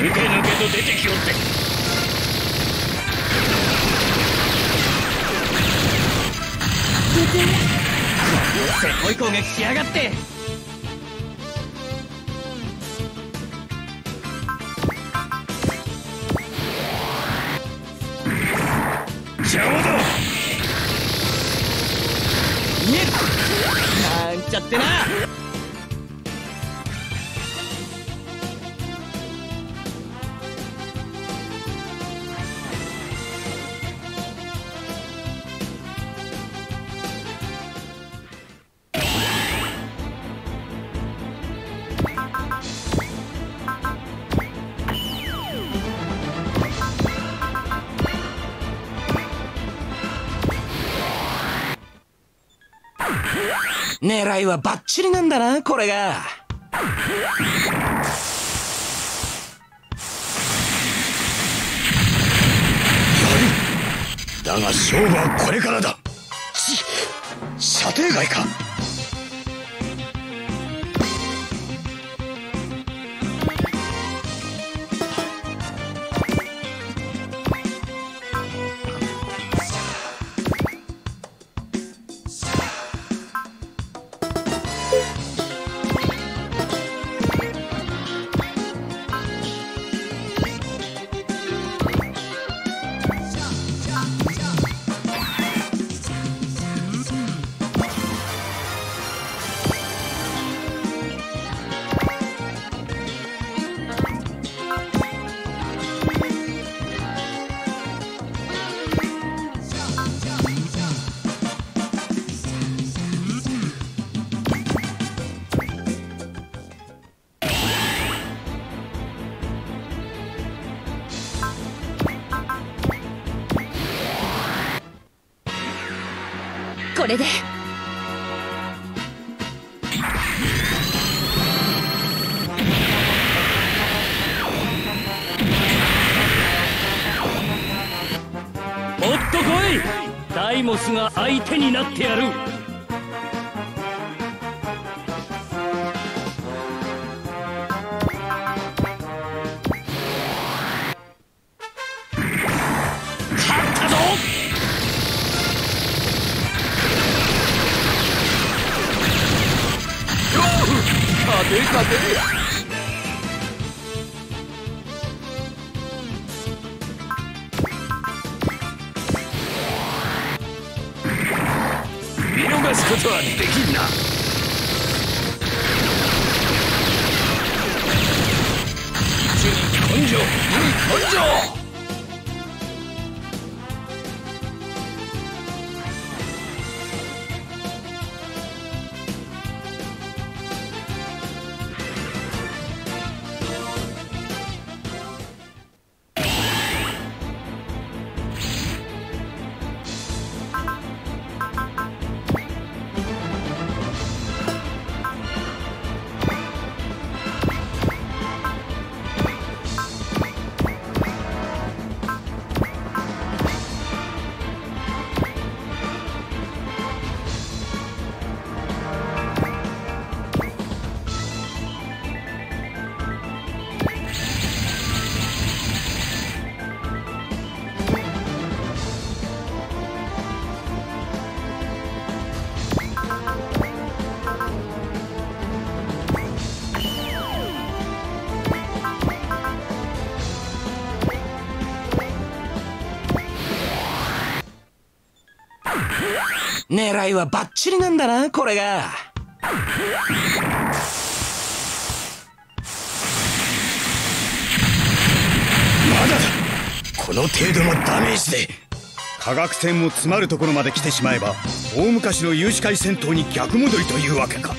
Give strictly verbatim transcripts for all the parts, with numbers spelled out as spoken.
抜け抜けと出てきおって。せこい攻撃しやがって。邪魔だ。ねっなんちゃってな。 狙いはバッチリなんだな、これが。 だが勝負はこれからだ。射程外か。 これでもっと来い。ダイモスが相手になってやる。勝て勝て。見逃すことはできんな。一に根性、二に根性。 狙いはバッチリなんだな、これが。 まだだ。この程度のダメージで科学戦も詰まるところまで来てしまえば、大昔の有志会戦闘に逆戻りというわけか。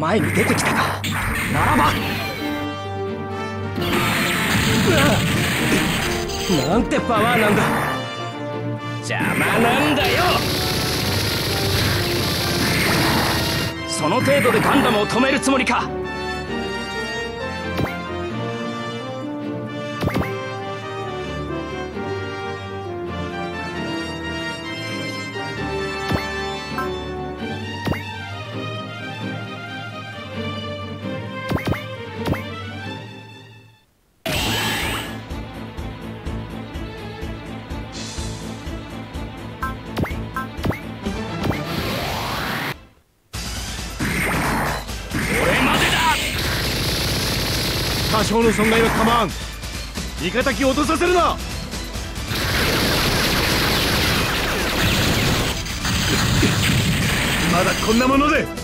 前に出てきたか。ならばなんてパワーなんだ。邪魔なんだよ。その程度でガンダムを止めるつもりか。 多少の損害は構わん。味方機を落とさせるな。まだこんなもので。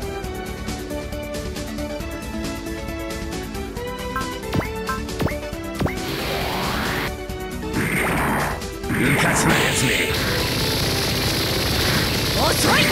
うかつなやつめ。遅い。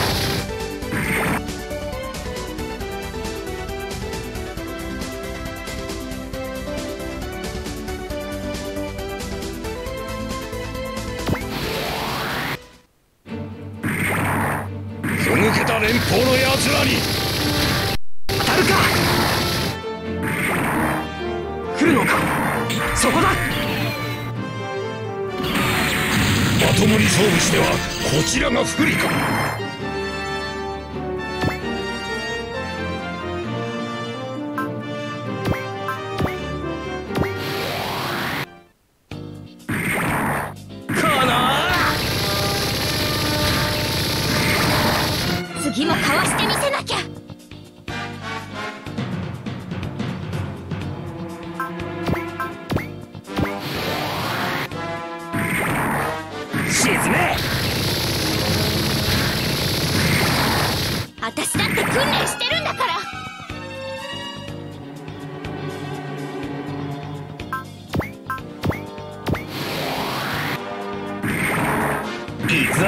抜けた連邦の奴らに当たるか。来るのか。そこだ。 まともに勝負してはこちらが不利か。 次もかわしてみせなきゃ。 沈め。 私だって訓練してるんだから。 いいぞ。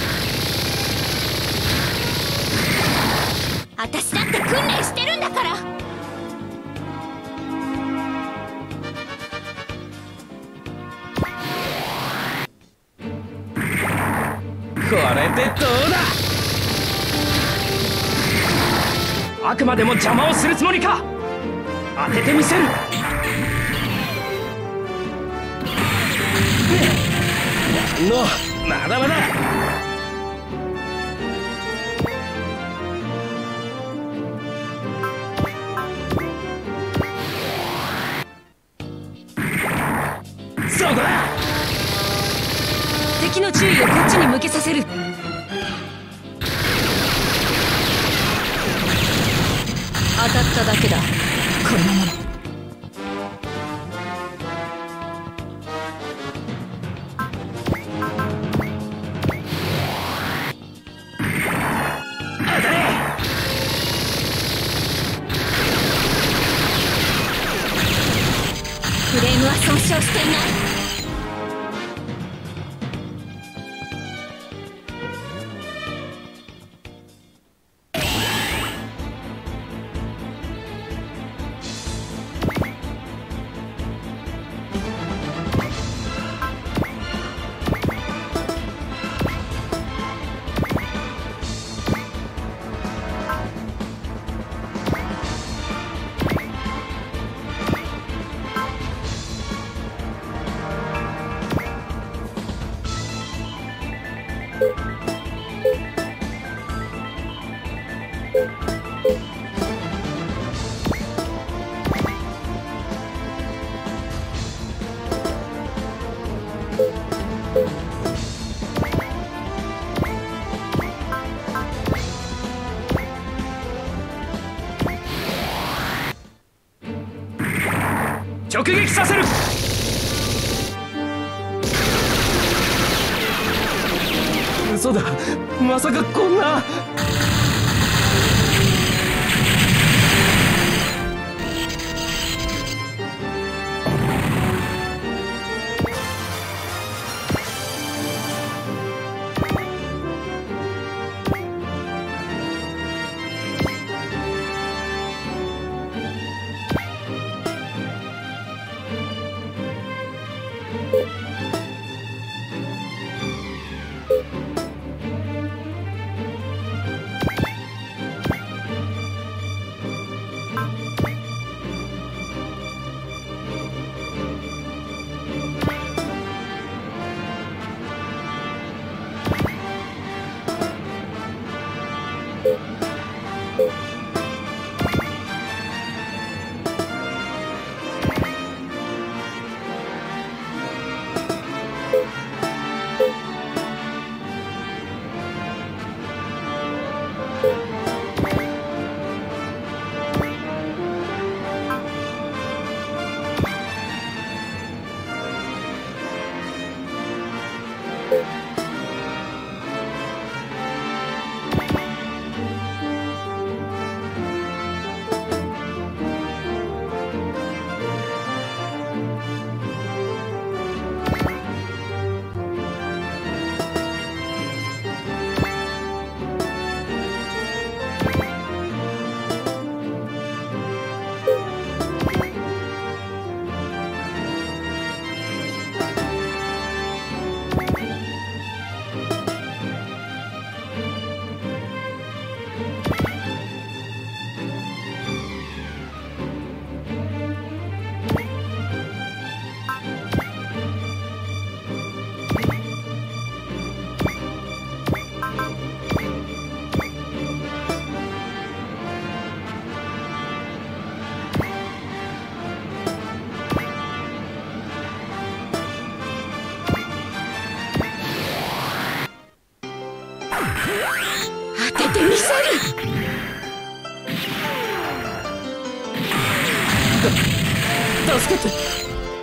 私だって訓練してるんだから。 これでどうだ。あくまでも邪魔をするつもりか。当ててみせる。のまだまだ。そこだ。 敵の注意をこっちに向けさせる。当たっただけだ。こんなもの。 当たれ。 フレームは損傷していない。 直撃させる。嘘だ。まさかこんな。 当ててみせる。 助けて。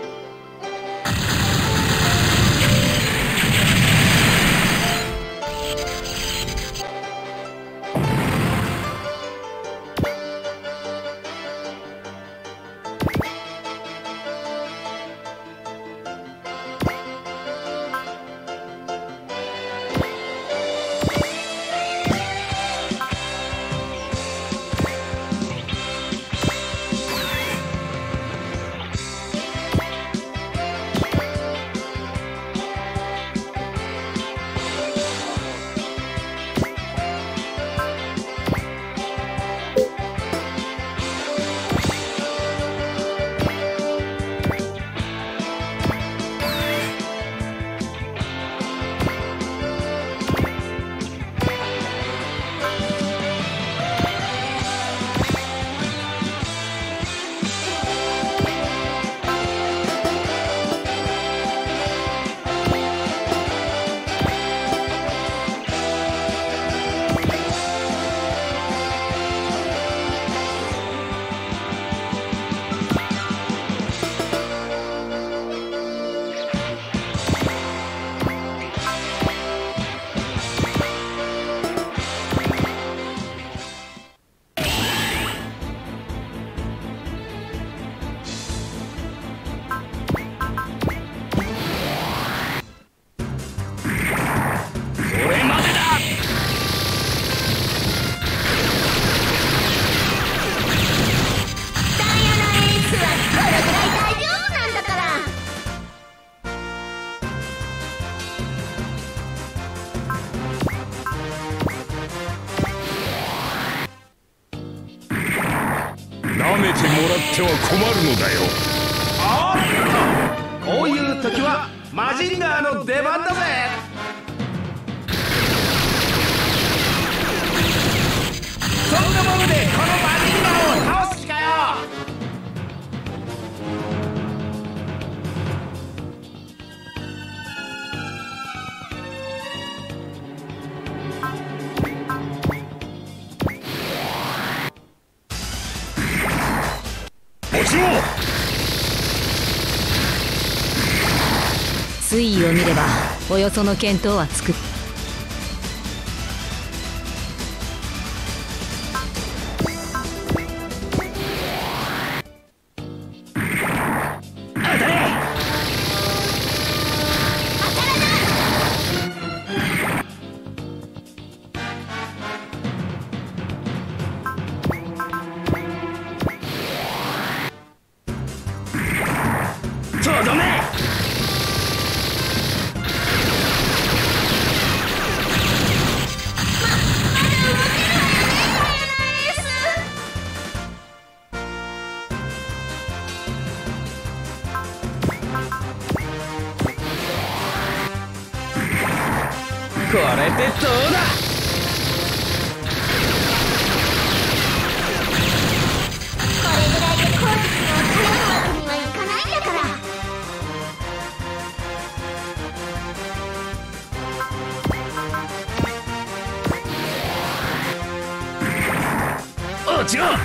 舐めてもらっては困るのだよ。 おっと、こういう時はマジンガーの出番だぜ。そんなものでこのマジンガーを倒す気かよ。 推移を見ればおよその見当はつく。 とどめ。 これでどうだ。 これぐらいで好物を頼むわけにはいかないんだから。 あ、違う。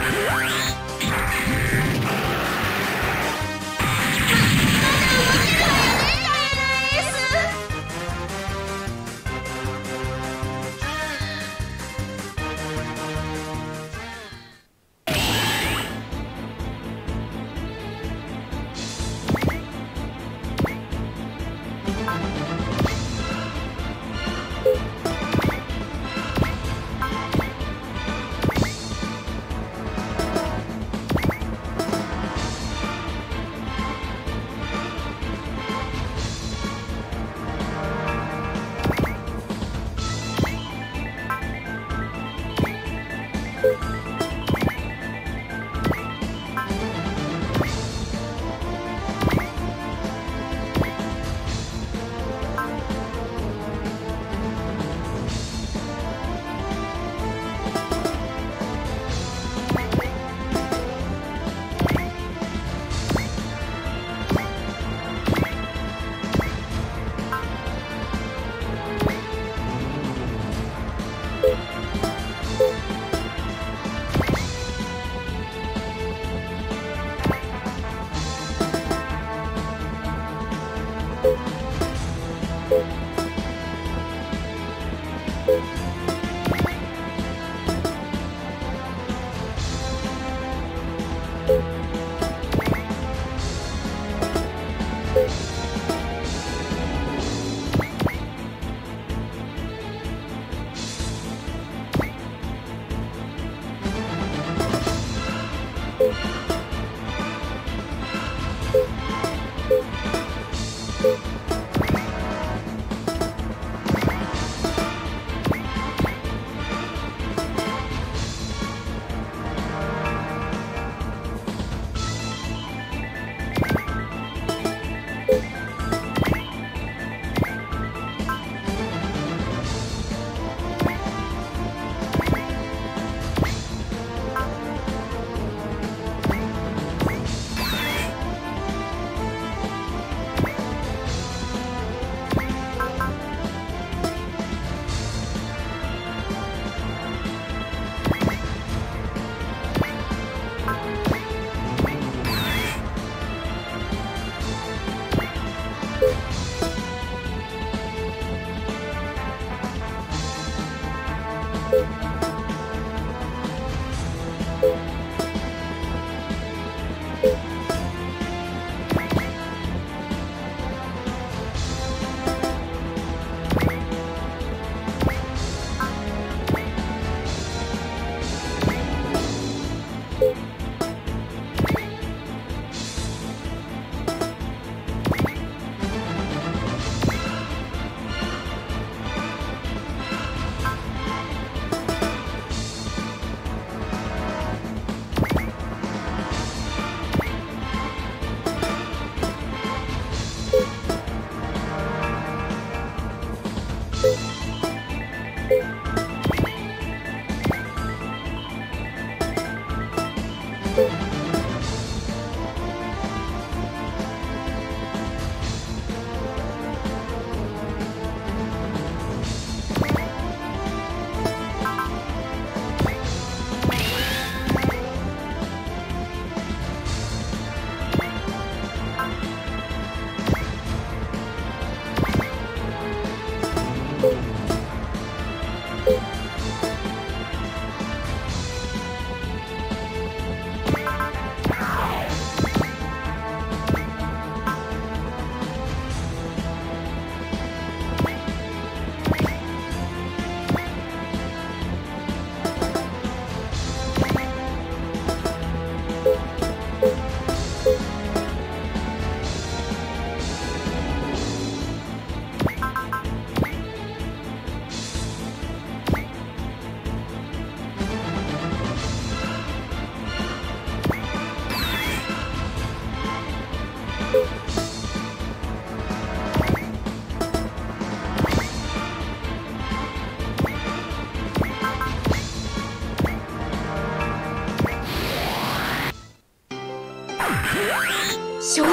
you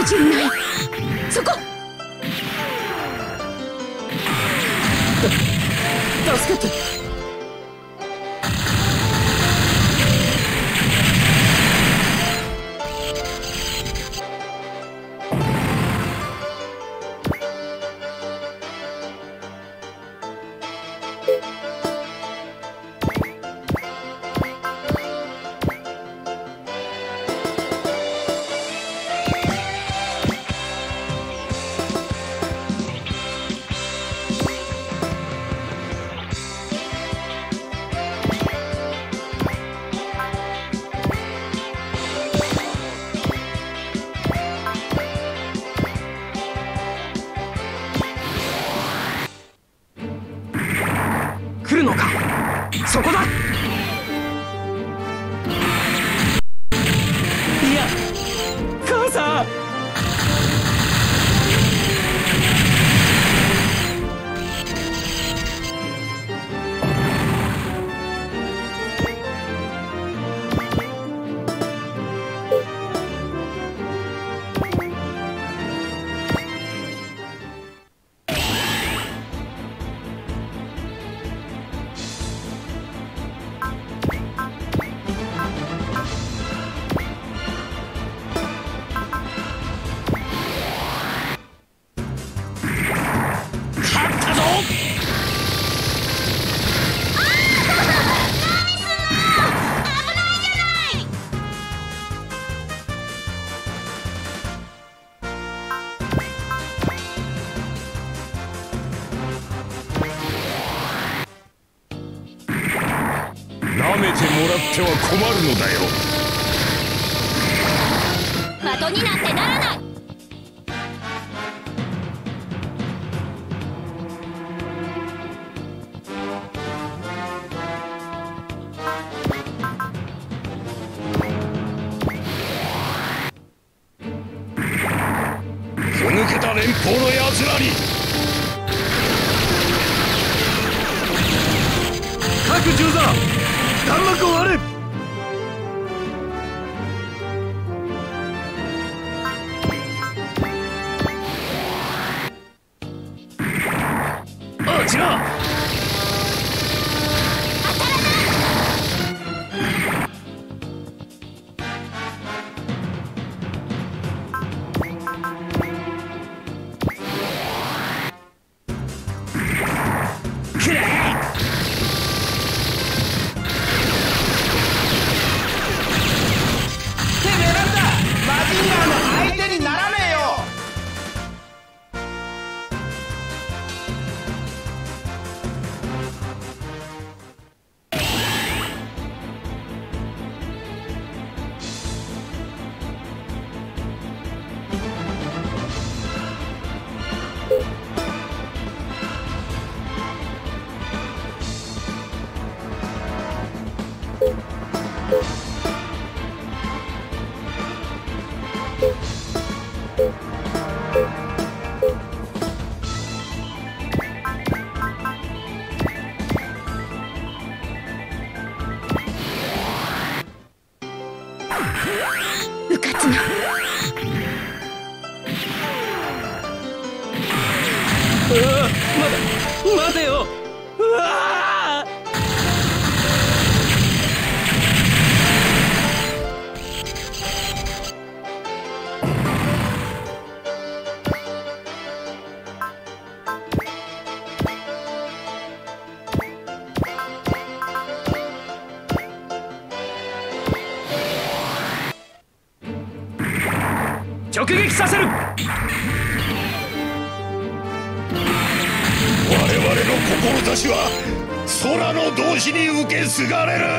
用心ない。そこ。助けて。 来るのか。そこだ。いや、母さん。 舐めてもらっては困るのだよ。 的になんてならない。 ふぬけた連邦のやつらに各従座弾幕を割れ。 あちら。くれ。 うかつな。 うわ、まだ待てよ。うわー。直撃させる。我 々の志は空の同志に受け継がれる。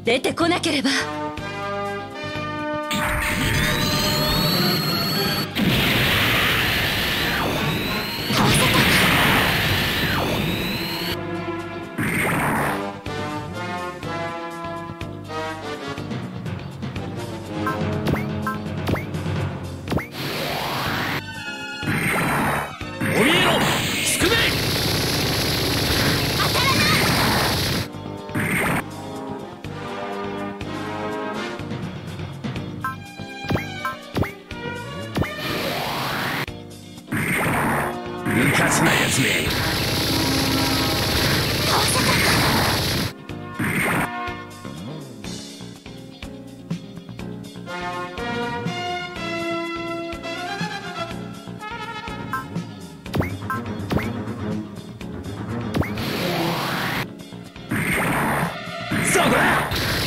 出てこなければ。 うかつなやつめ。そこだ。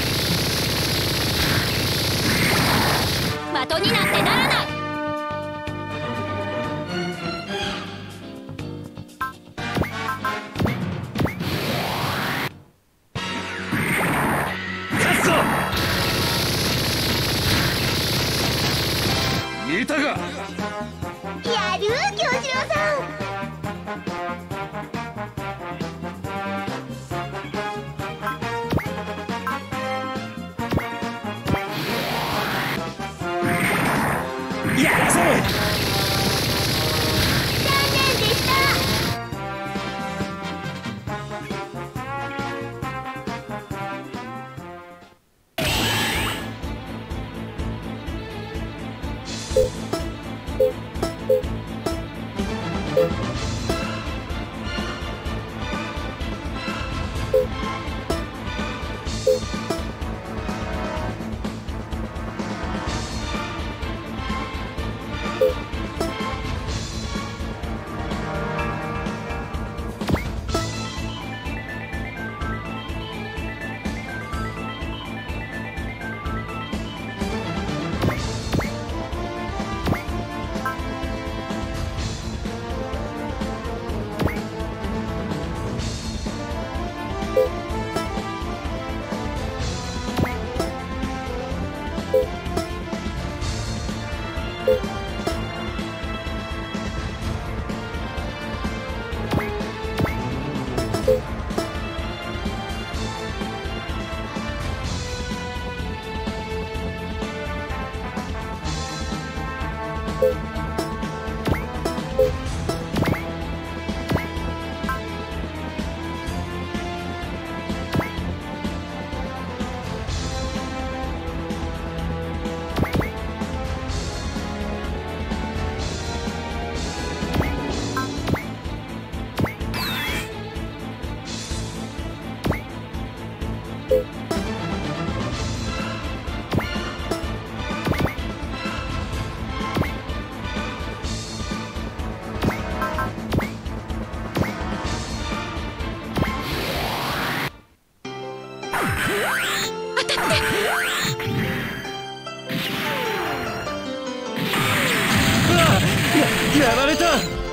的になんてならない。 いたがやる京次郎さん。 やらせ。 残念でした。 やられた。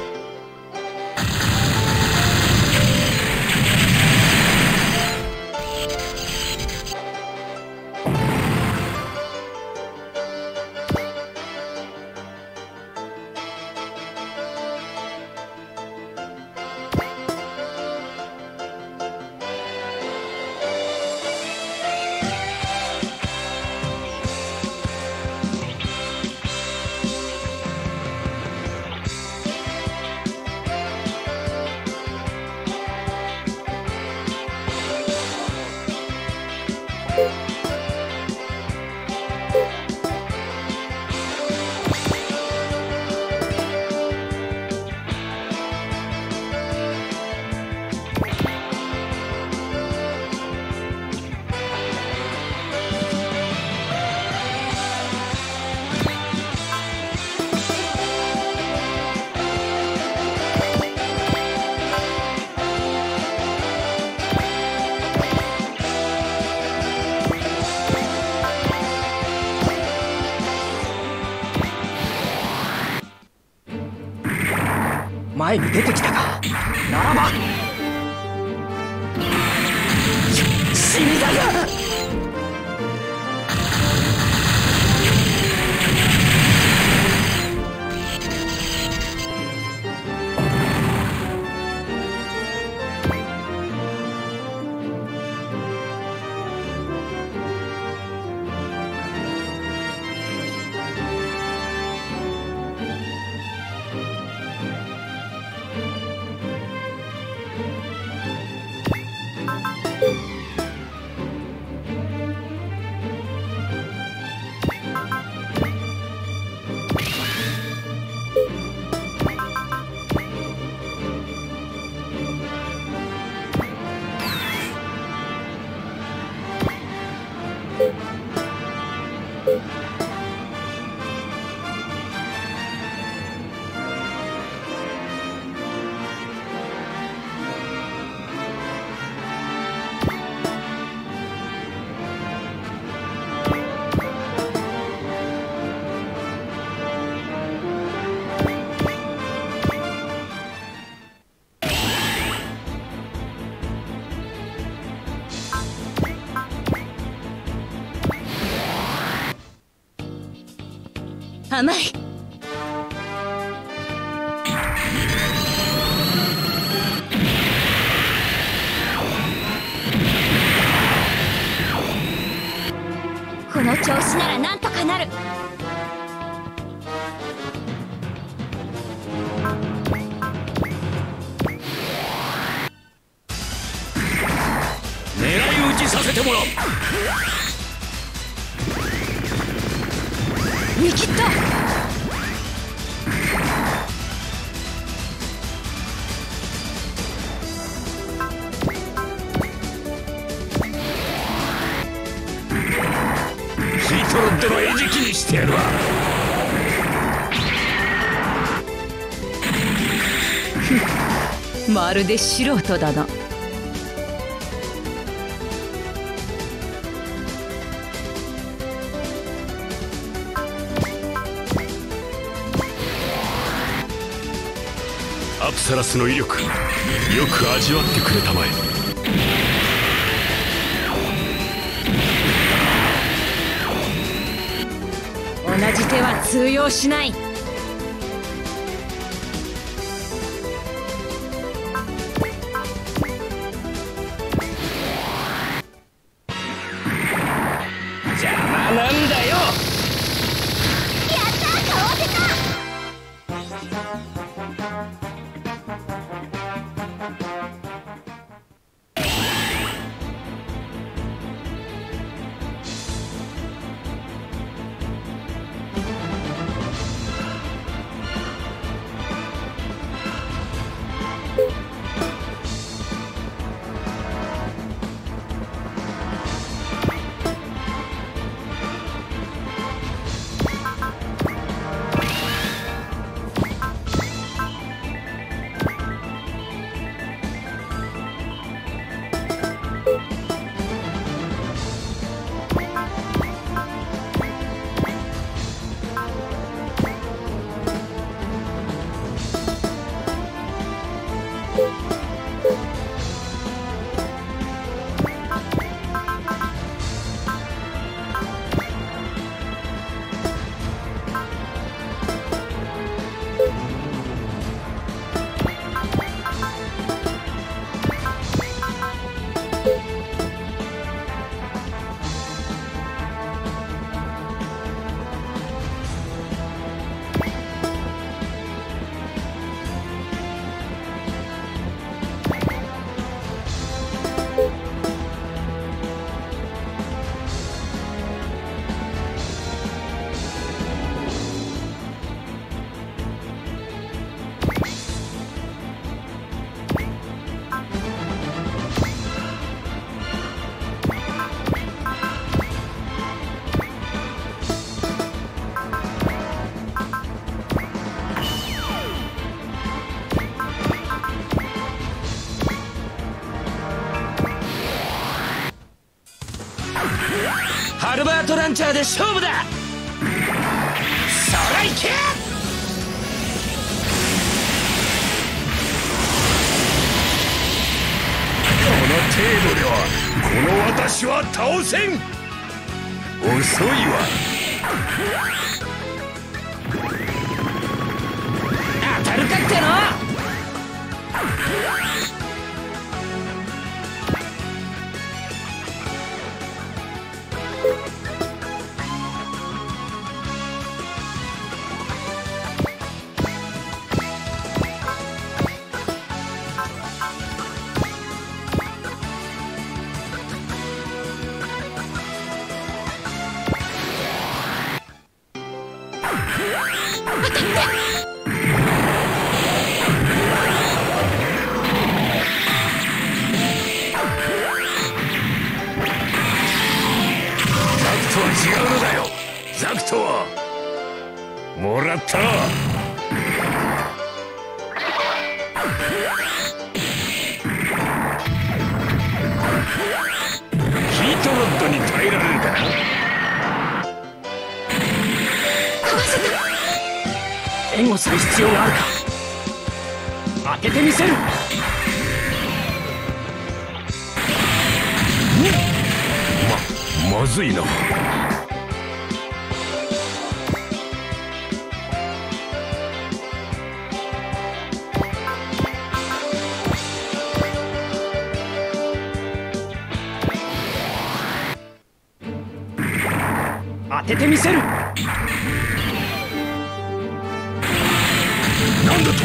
前に出てきたか。ならば死にだが。 甘い。この調子ならなんとかなる。 狙い撃ちさせてもらう。 見切った。 ヒートロッドの餌食にしてやるわ。 まるで素人だな。 アプサラスの威力、よく味わってくれたまえ。 同じ手は通用しない。 邪魔なんだよ。 やったー、かわせた。 ハルバートランチャーで勝負だ。そらいけ。 この程度ではこの私は倒せん。遅いわ。 当たるかっての。 違うのだよ、ザクトは。もらった。ヒートロッドに耐えられるかな。 援護する必要があるか。開けてみせる。 ままずいな。 ててみせる。 なんだと。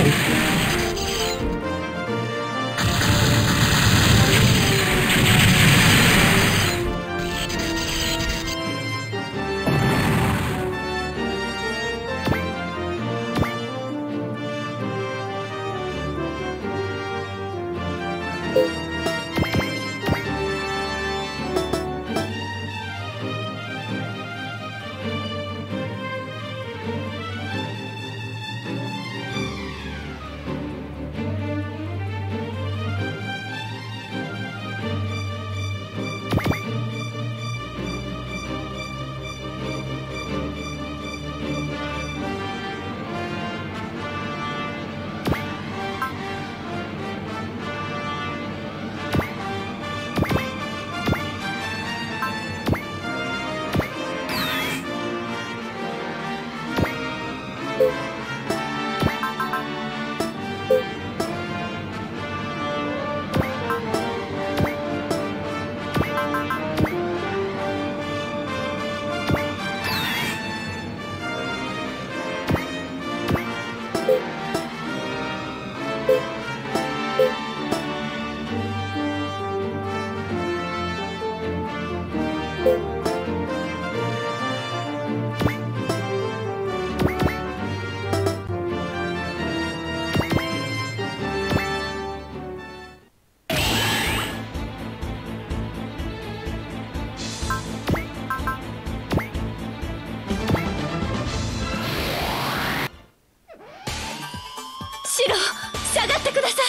白、下がってくださ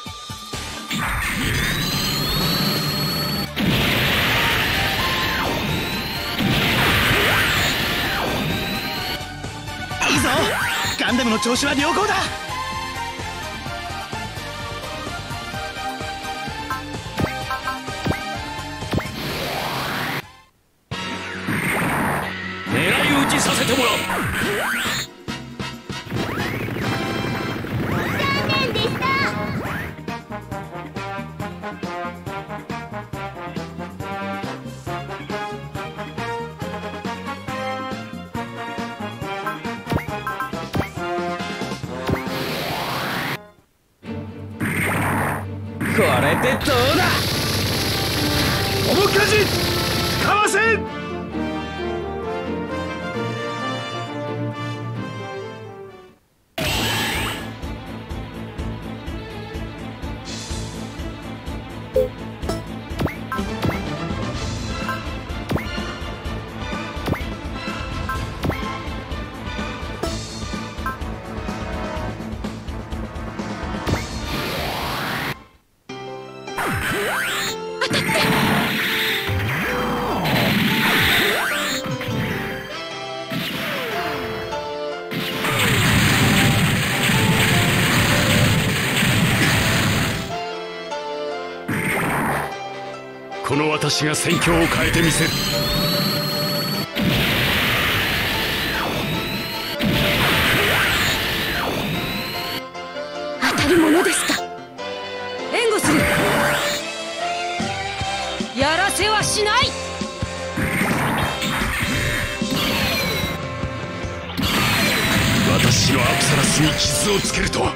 い。いいぞ、ガンダムの調子は良好だ。 狙い撃ちさせてもらう。 これでどうだ。 面かじかわせ。この私が戦況を変えてみせる。 当たるものですか。援護する。やらせはしない。 私のアプサラスに傷をつけるとは。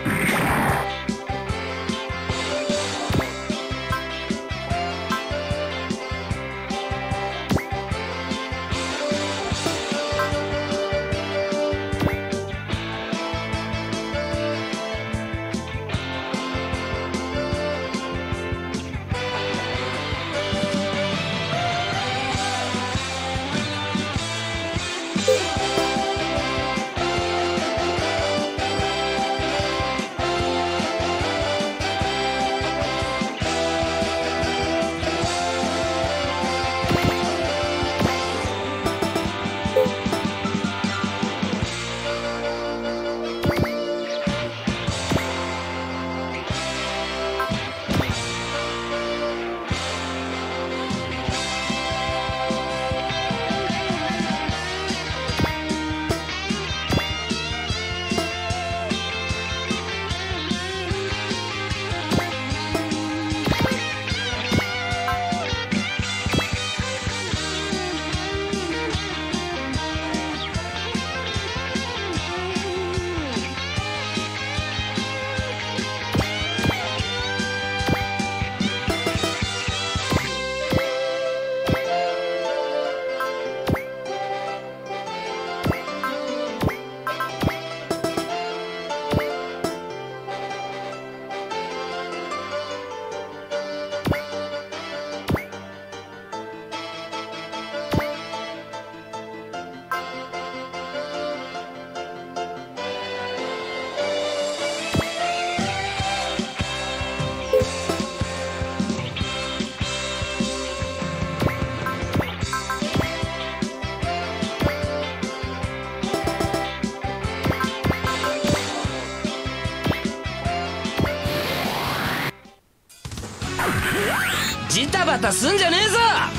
バタすんじゃねえぞ。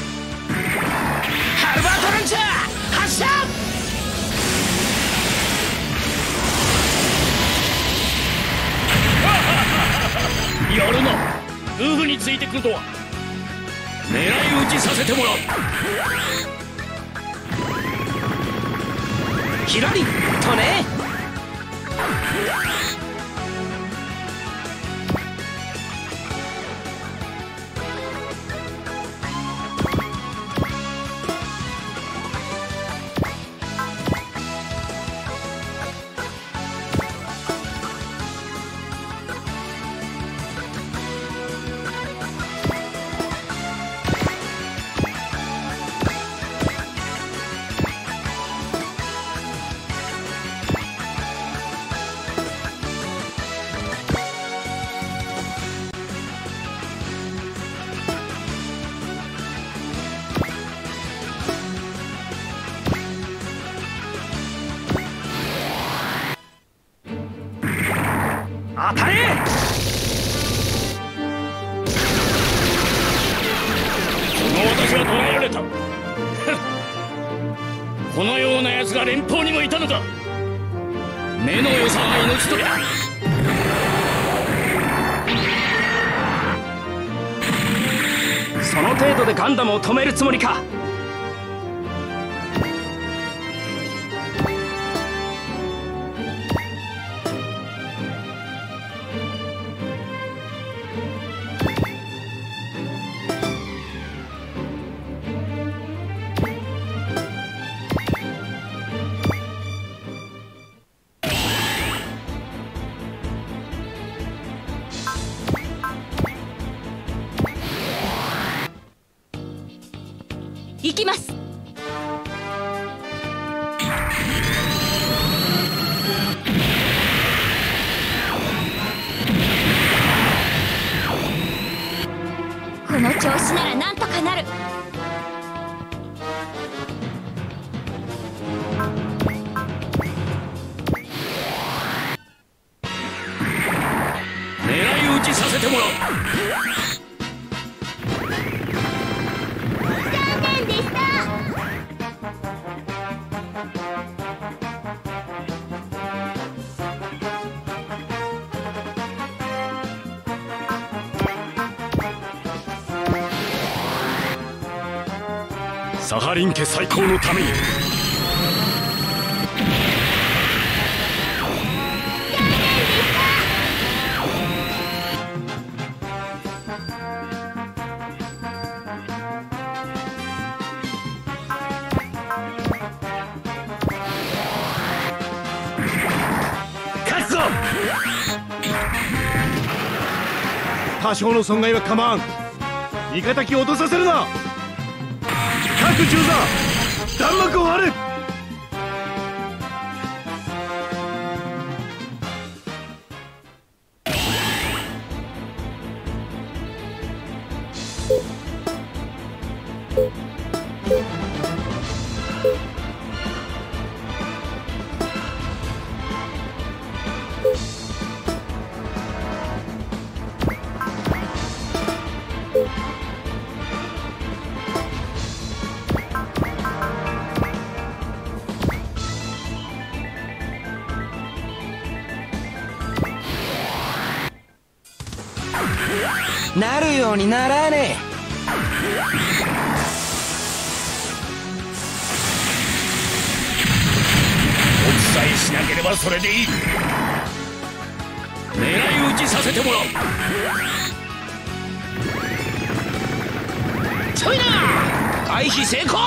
ハルバートランチャー発射。 やるな。夫婦についてくるとは。狙い撃ちさせてもらう。 キラリとね。 当たれ。この私は捕らえられた。このような奴が連邦にもいたのか。目の良さが命取りだ。その程度でガンダムを止めるつもりか。 行きます。 この調子ならなんとかなる。 狙い撃ちさせてもらう。サハリン家最高のために。勝つぞ。 多少の損害は構わん。味方機を落とさせるな。各中座弾幕を割れ。 なるようにならねえ。 落ちさえしなければそれでいい。狙い撃ちさせてもらう。 ちょいな。回避成功。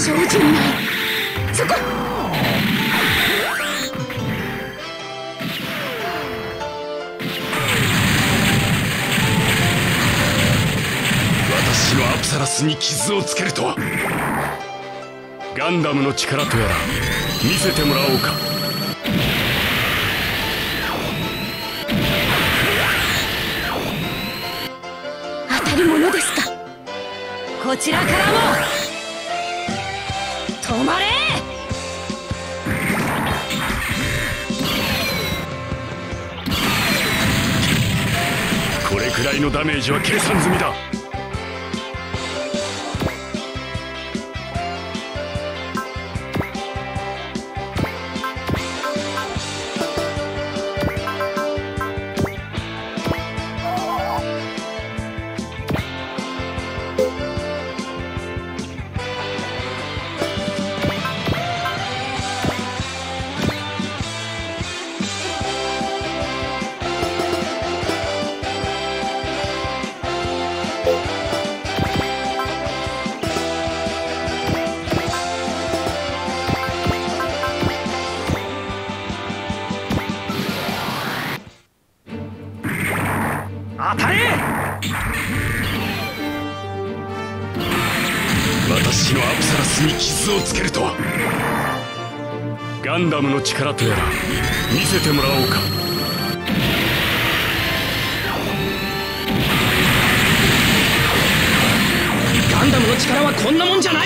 照準ないそこ。 私のアプサラスに傷をつけるとは。ガンダムの力とやら見せてもらおうか。 当たり前ですか。 こちらからも止まれ。 これくらいのダメージは計算済みだ。 当たれ。 私のアプサラスに傷をつけるとは。ガンダムの力とやら見せてもらおうか。 ガンダムの力はこんなもんじゃない。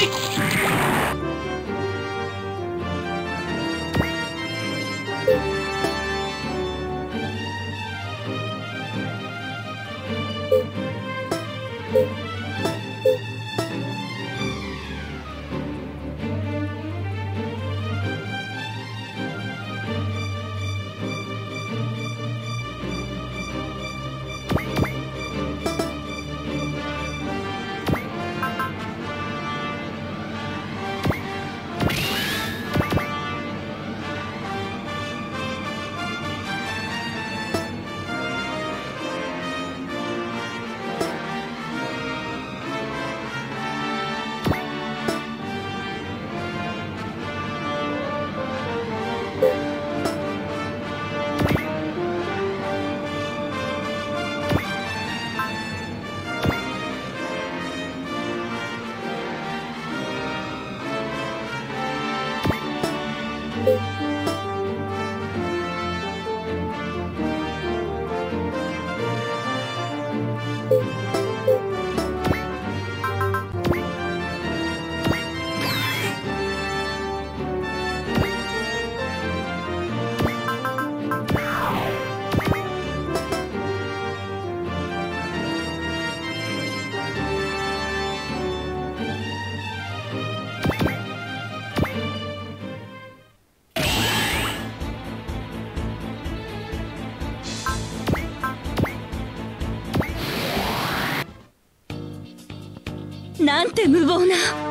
なんて無謀な。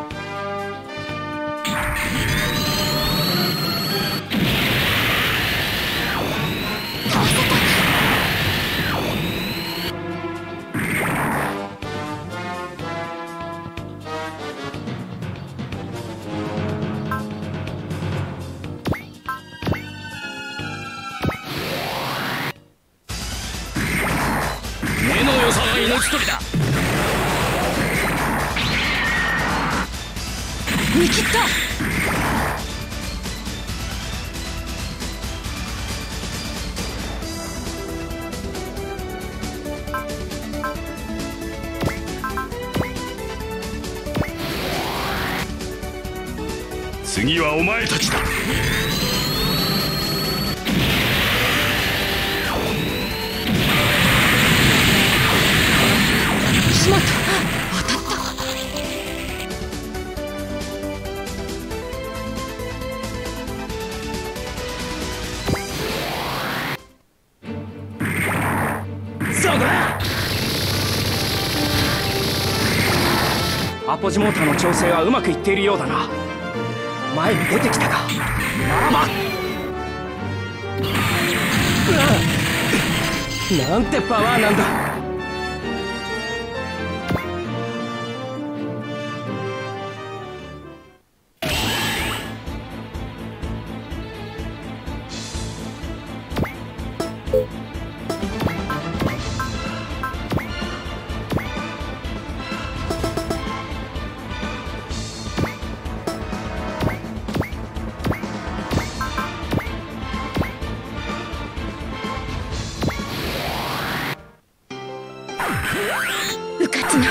目の良さが命取りだ。 見切った。 次はお前たちだ。 しまった。当たった。 そうだ。アポジモーターの調整はうまくいっているようだな。前に出てきたか。ならば、うわ、なんてパワーなんだ。 うかつな。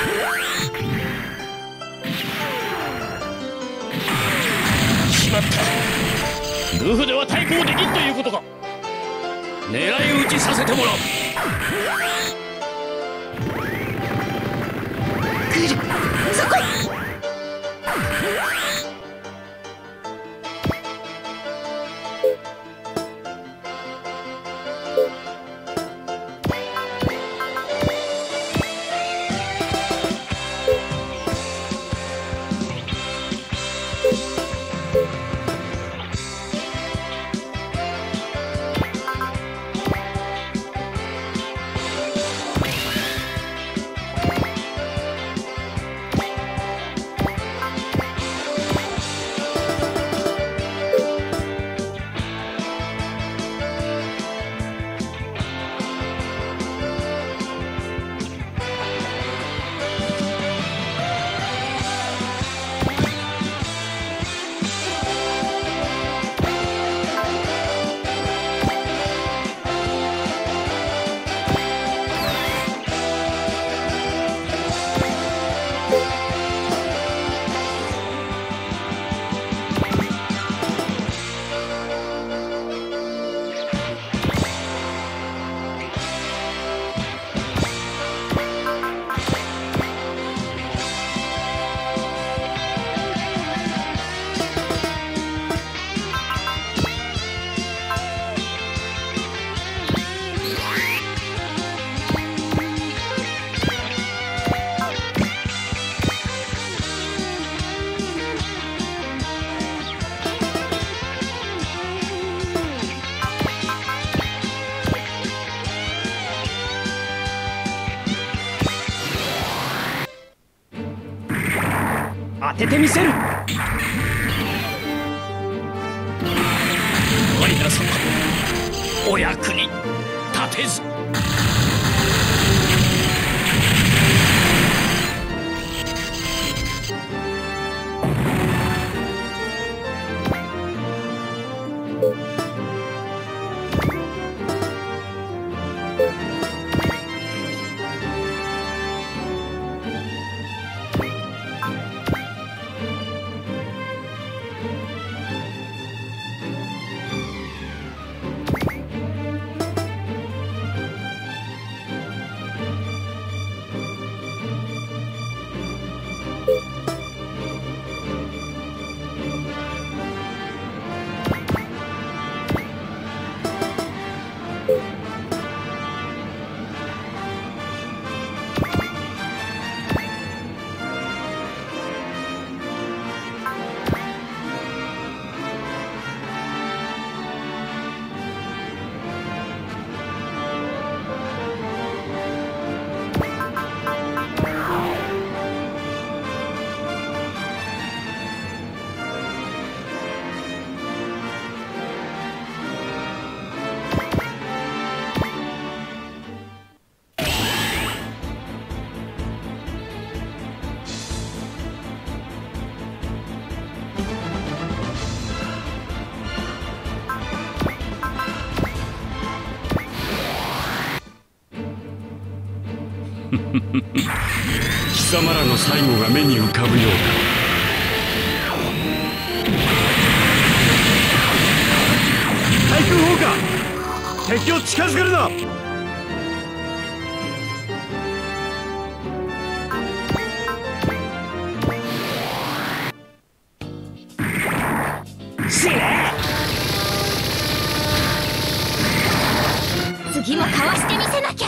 しまった。ルフでは対抗できんということか。狙い撃ちさせてもらう。 来る、そこ。 当ててみせる。 ワイナ様、お役に立てず。 貴様らの最後が目に浮かぶようだ。 対空砲火、敵を近づけるな。 死ね。 次もかわしてみせなきゃ。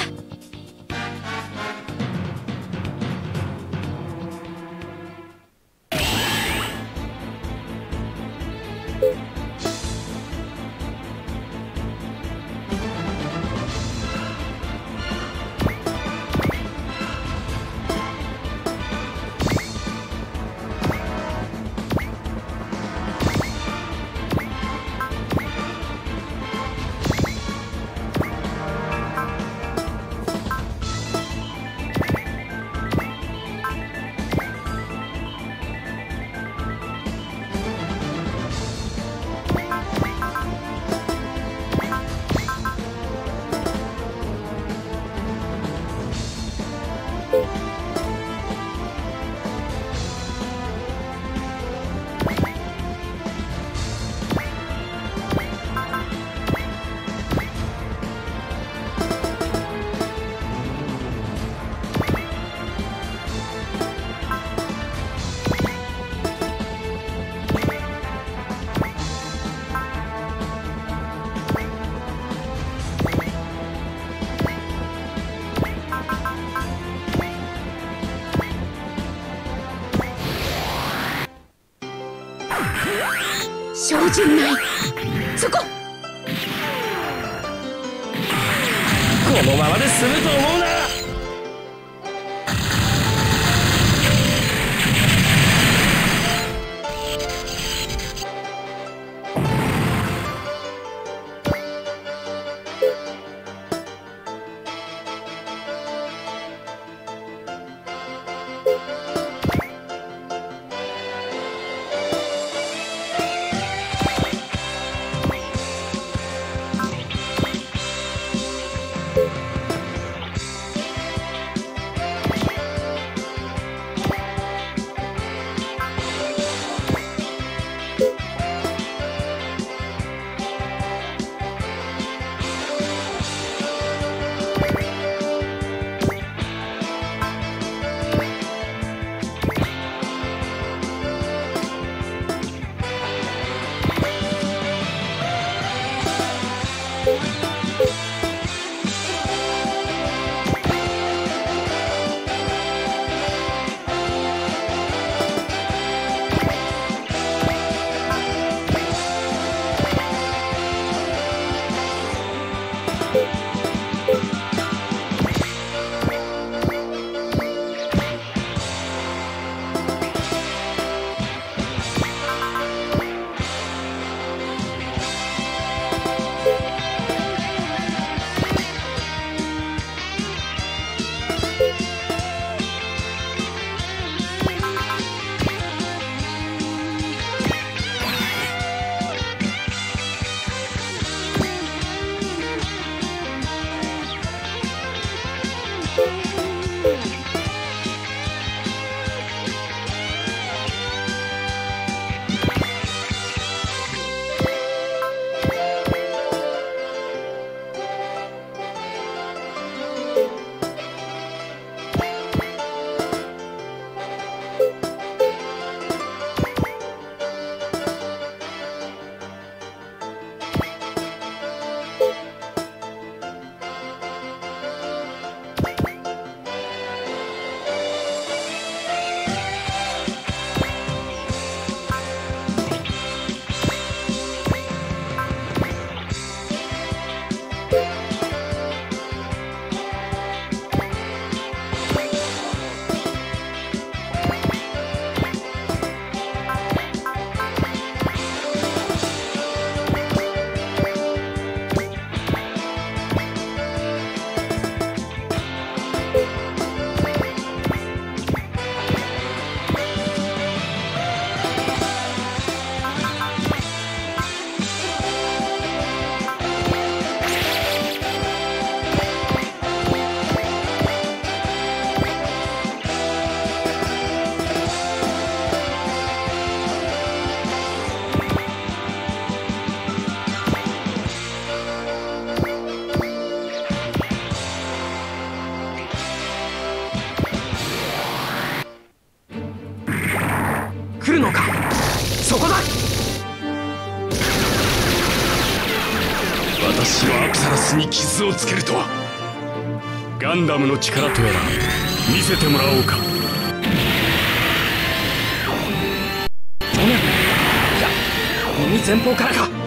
精進ないそこ。 このままで済むと思うな。 来るのか。そこだ。 私はアクサラスに傷をつけるとは。ガンダムの力とやら見せてもらおうか。 去年いや右前方からか。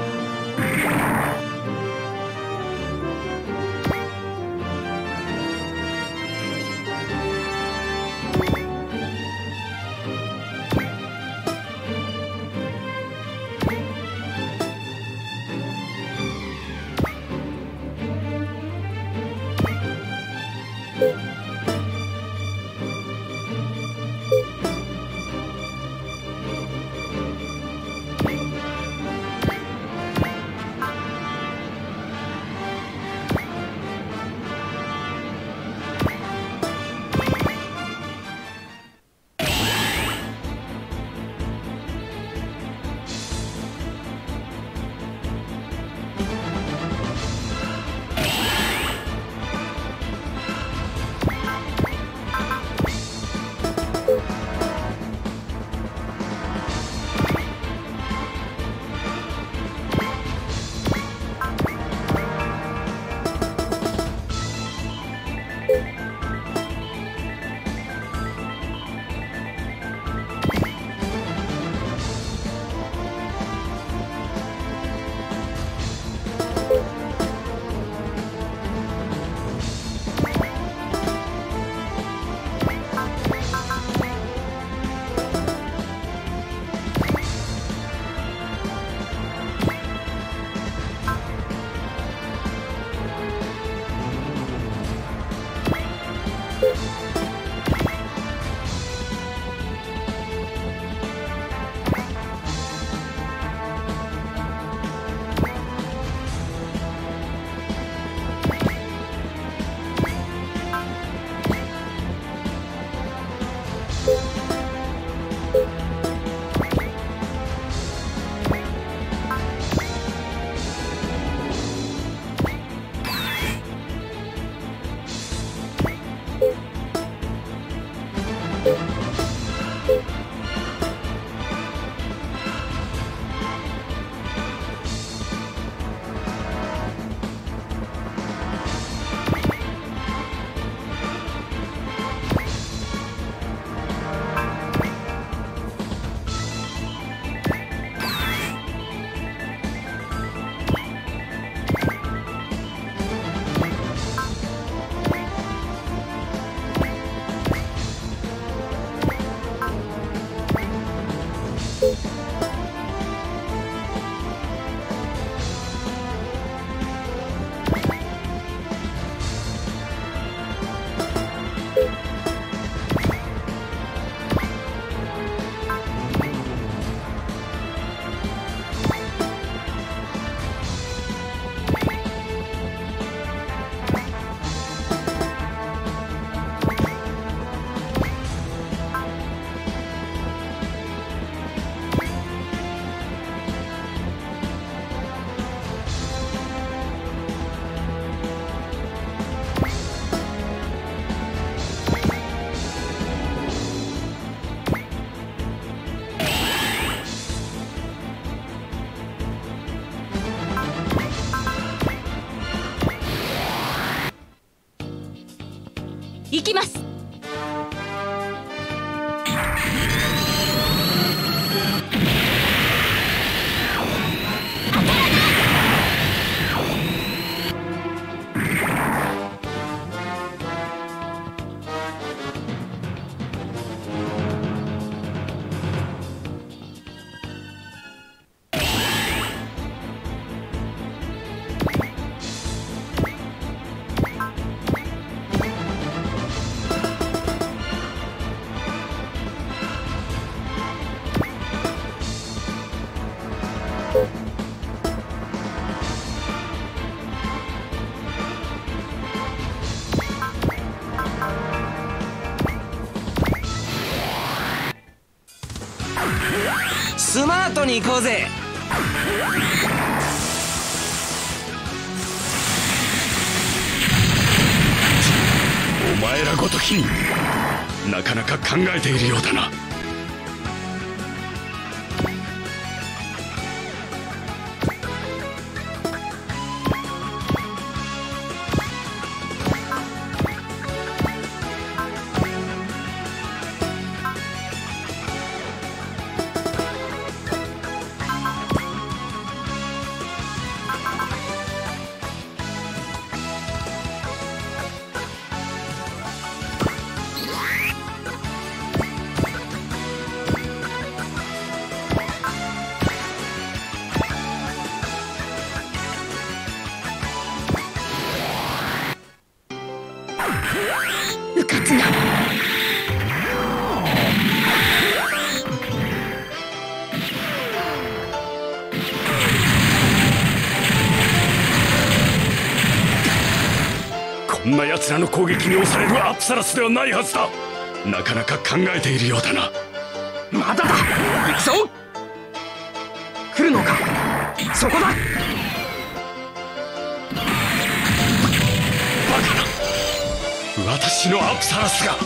行きます。 スマートに行こうぜ。 お前らごときなかなか考えているようだな。 うかつな。 こんな奴らの攻撃に押されるアプサラスではないはずだ。なかなか考えているようだな。 まだだ。行くぞ。来るのか。そこだ。 バカな。私のアプサラスが。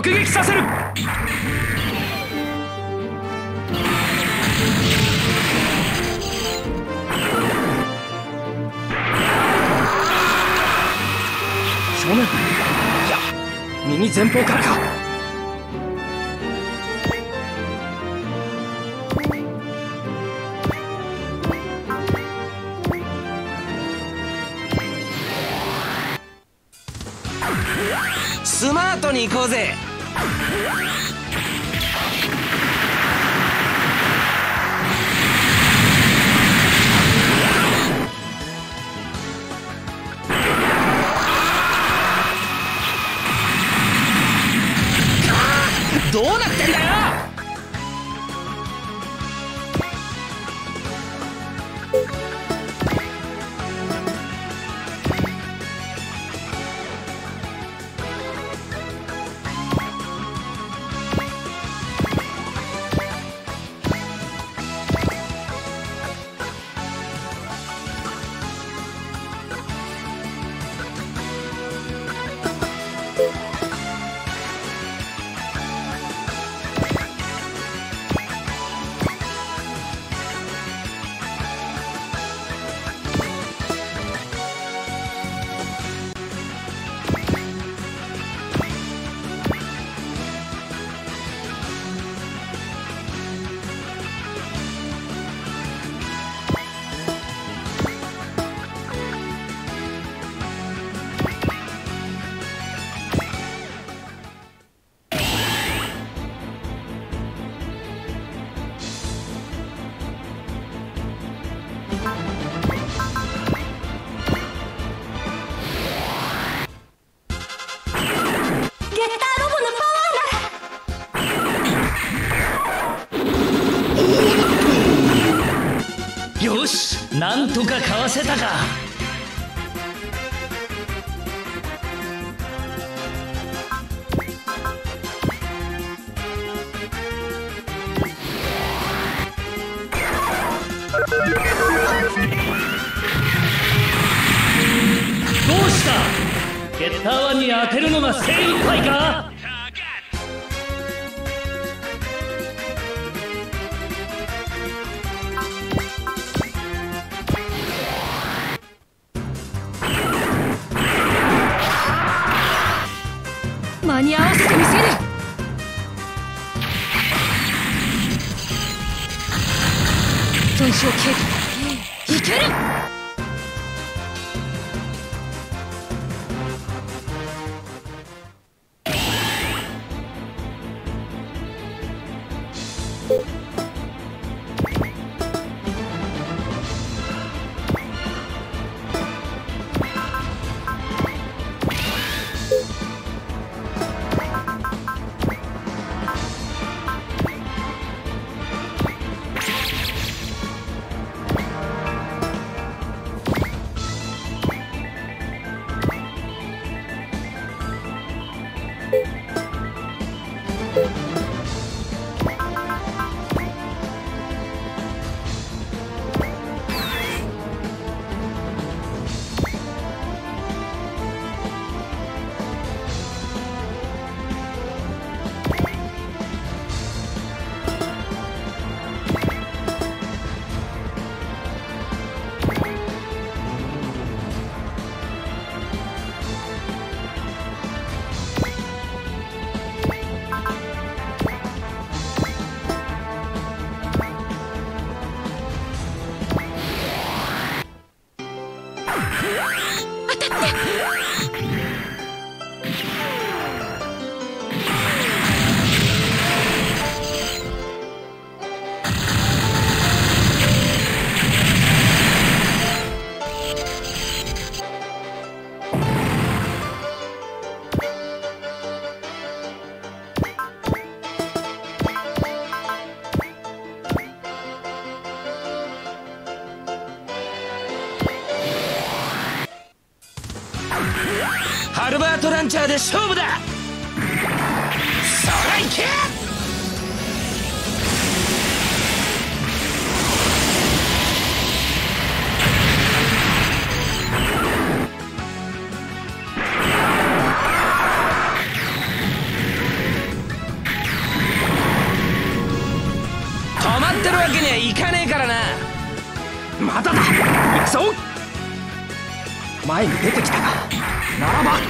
撃させる。正面、いや右前方からか。 スマートに行こうぜ。どうなってんだよ。 よし、なんとかかわせたか。どうした？ゲッターワンに当てるのが精一杯か？ 間に合わせてみせる。損傷警備いける。 ハルバートランチャーで勝負だ。そらいけ。 るわけにはいかねえからな。 まだだ。行くぞ。前に出てきたか。ならば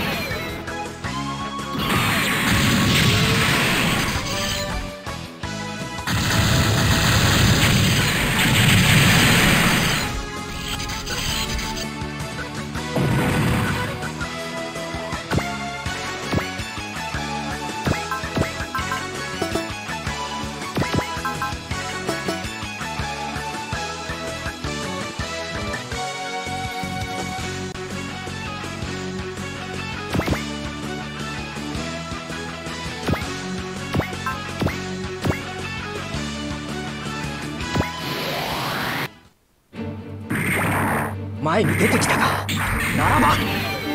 前に出てきたか。ならば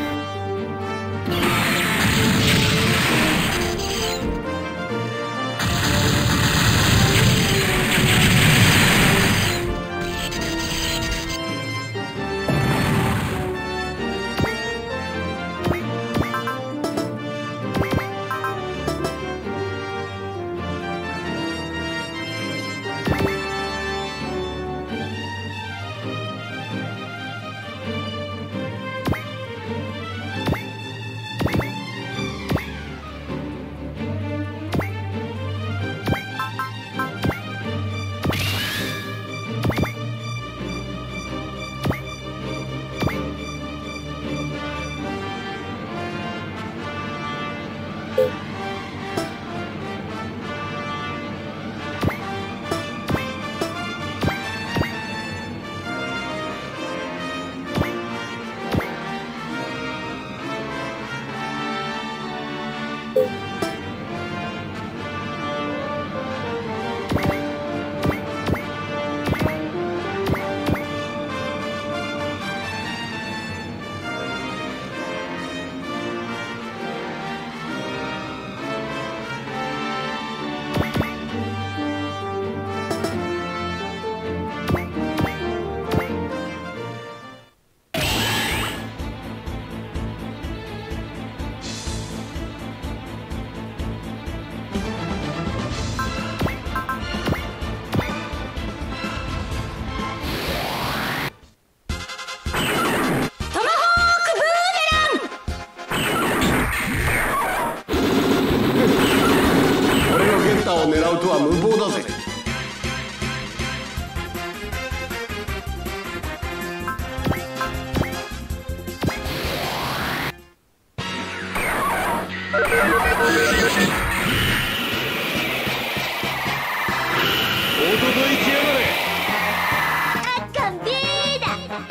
を狙うとは無謀だぜ。おととい来やがれ。 あっかんべーだ。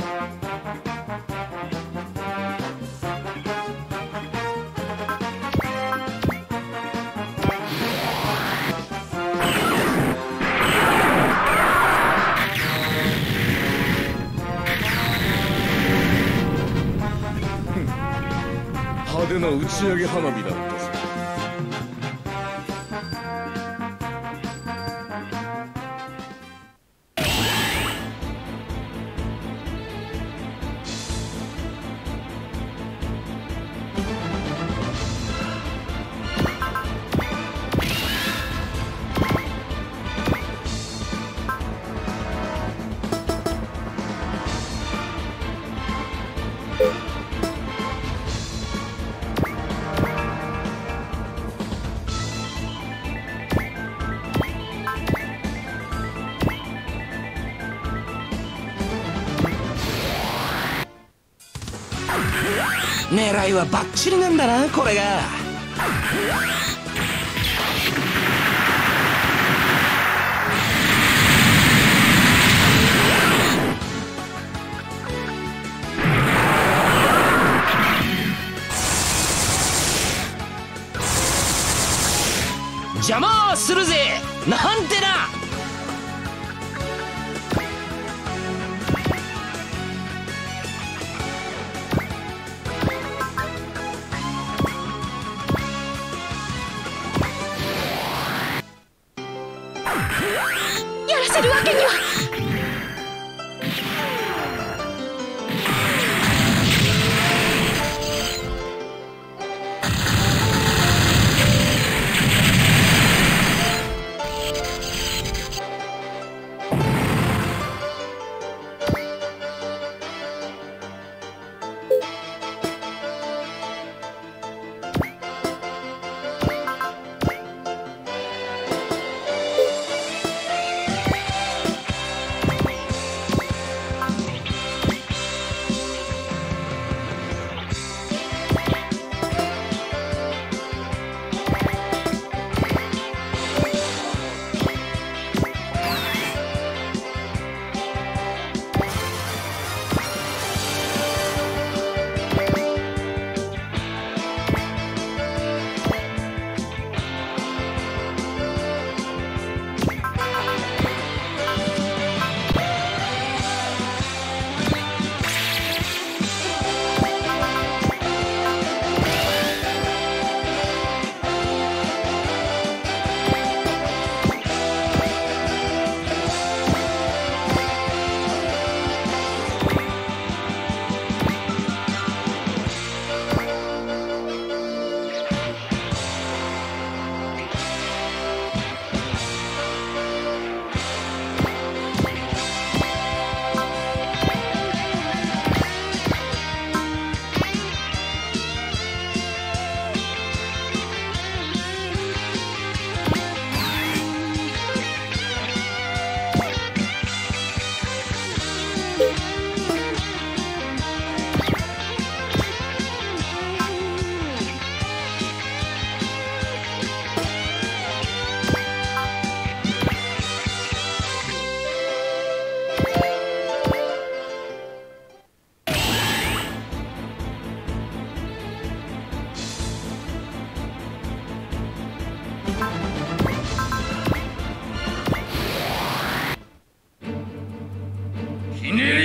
派手な打ち上げ花火だったぜ。 狙いはバッチリなんだな、これが。邪魔するぜなんてな。 やらせるわけには。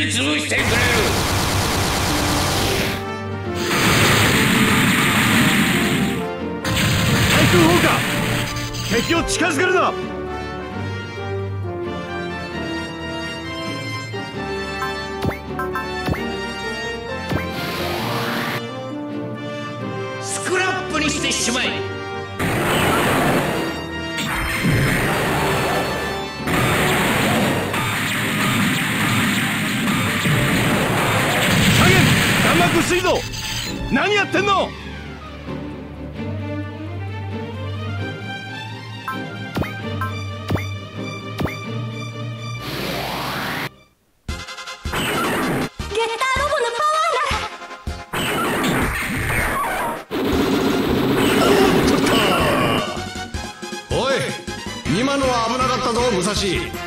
り潰してくれる。 対空砲火、敵を近づけるな。 スクラップにしてしまえ。 弾幕薄いぞ。何やってんの。 ゲッターロボのパワーなら。 おい、今のは危なかったぞ武蔵。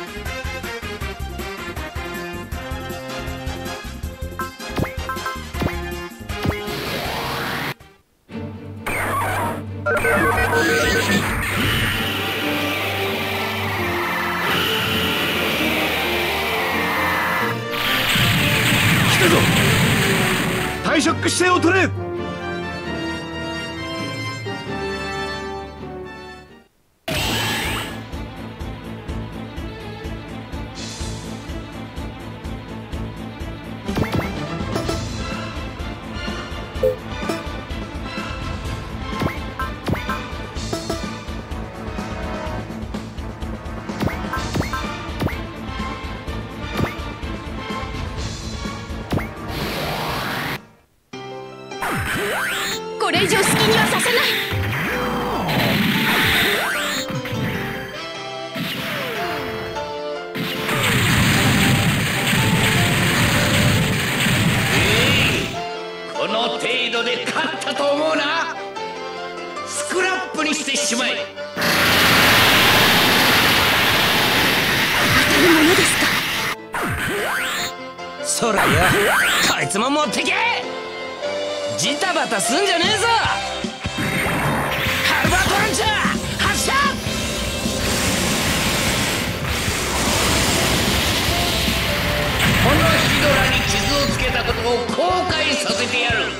来たぞ。対ショック姿勢を取れ。 これ以上好きにはさせない。 この程度で勝ったと思うな。スクラップにしてしまえ。 当たるものですか。 そらよ、こいつも持ってけ。ジタバタすんじゃねえぞ。ハルバートランチャー発射。このヒドラに傷をつけたことを後悔させてやる。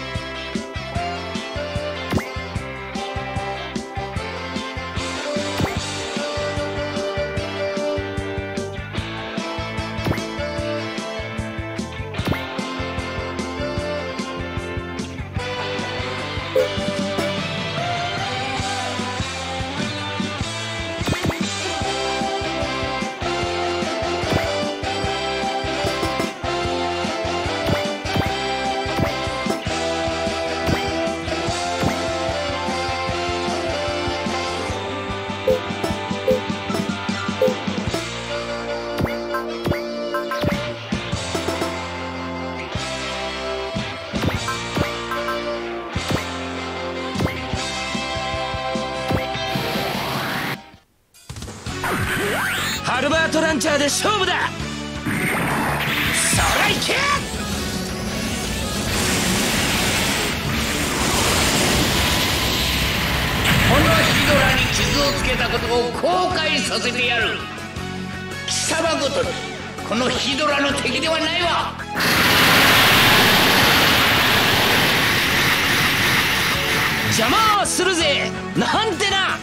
ハルバートランチャーで勝負だ。そらいけ。このヒドラに傷をつけたことを後悔させてやる。貴様ごとにこのヒドラの敵ではないわ。邪魔をするぜなんてな。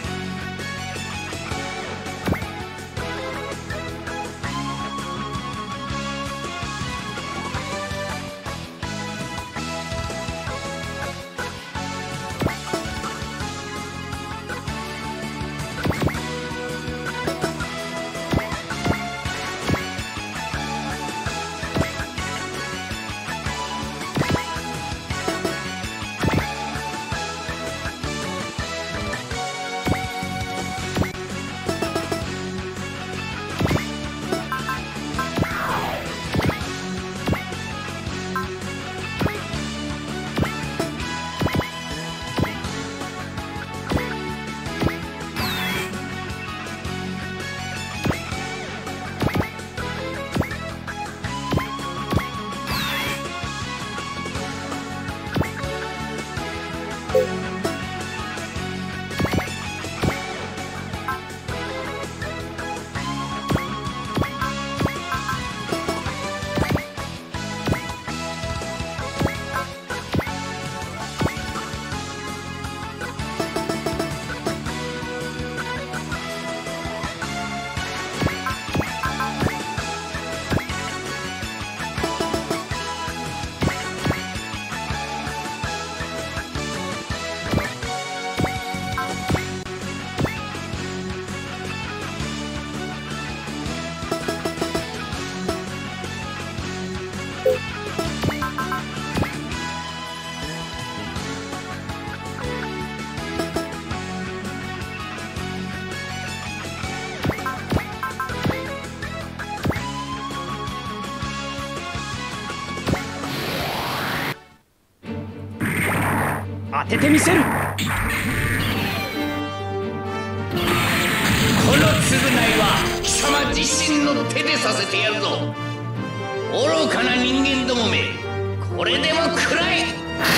当ててみせる。 この償いは貴様自身の手でさせてやるぞ。愚かな人間どもめ、これでも食らい。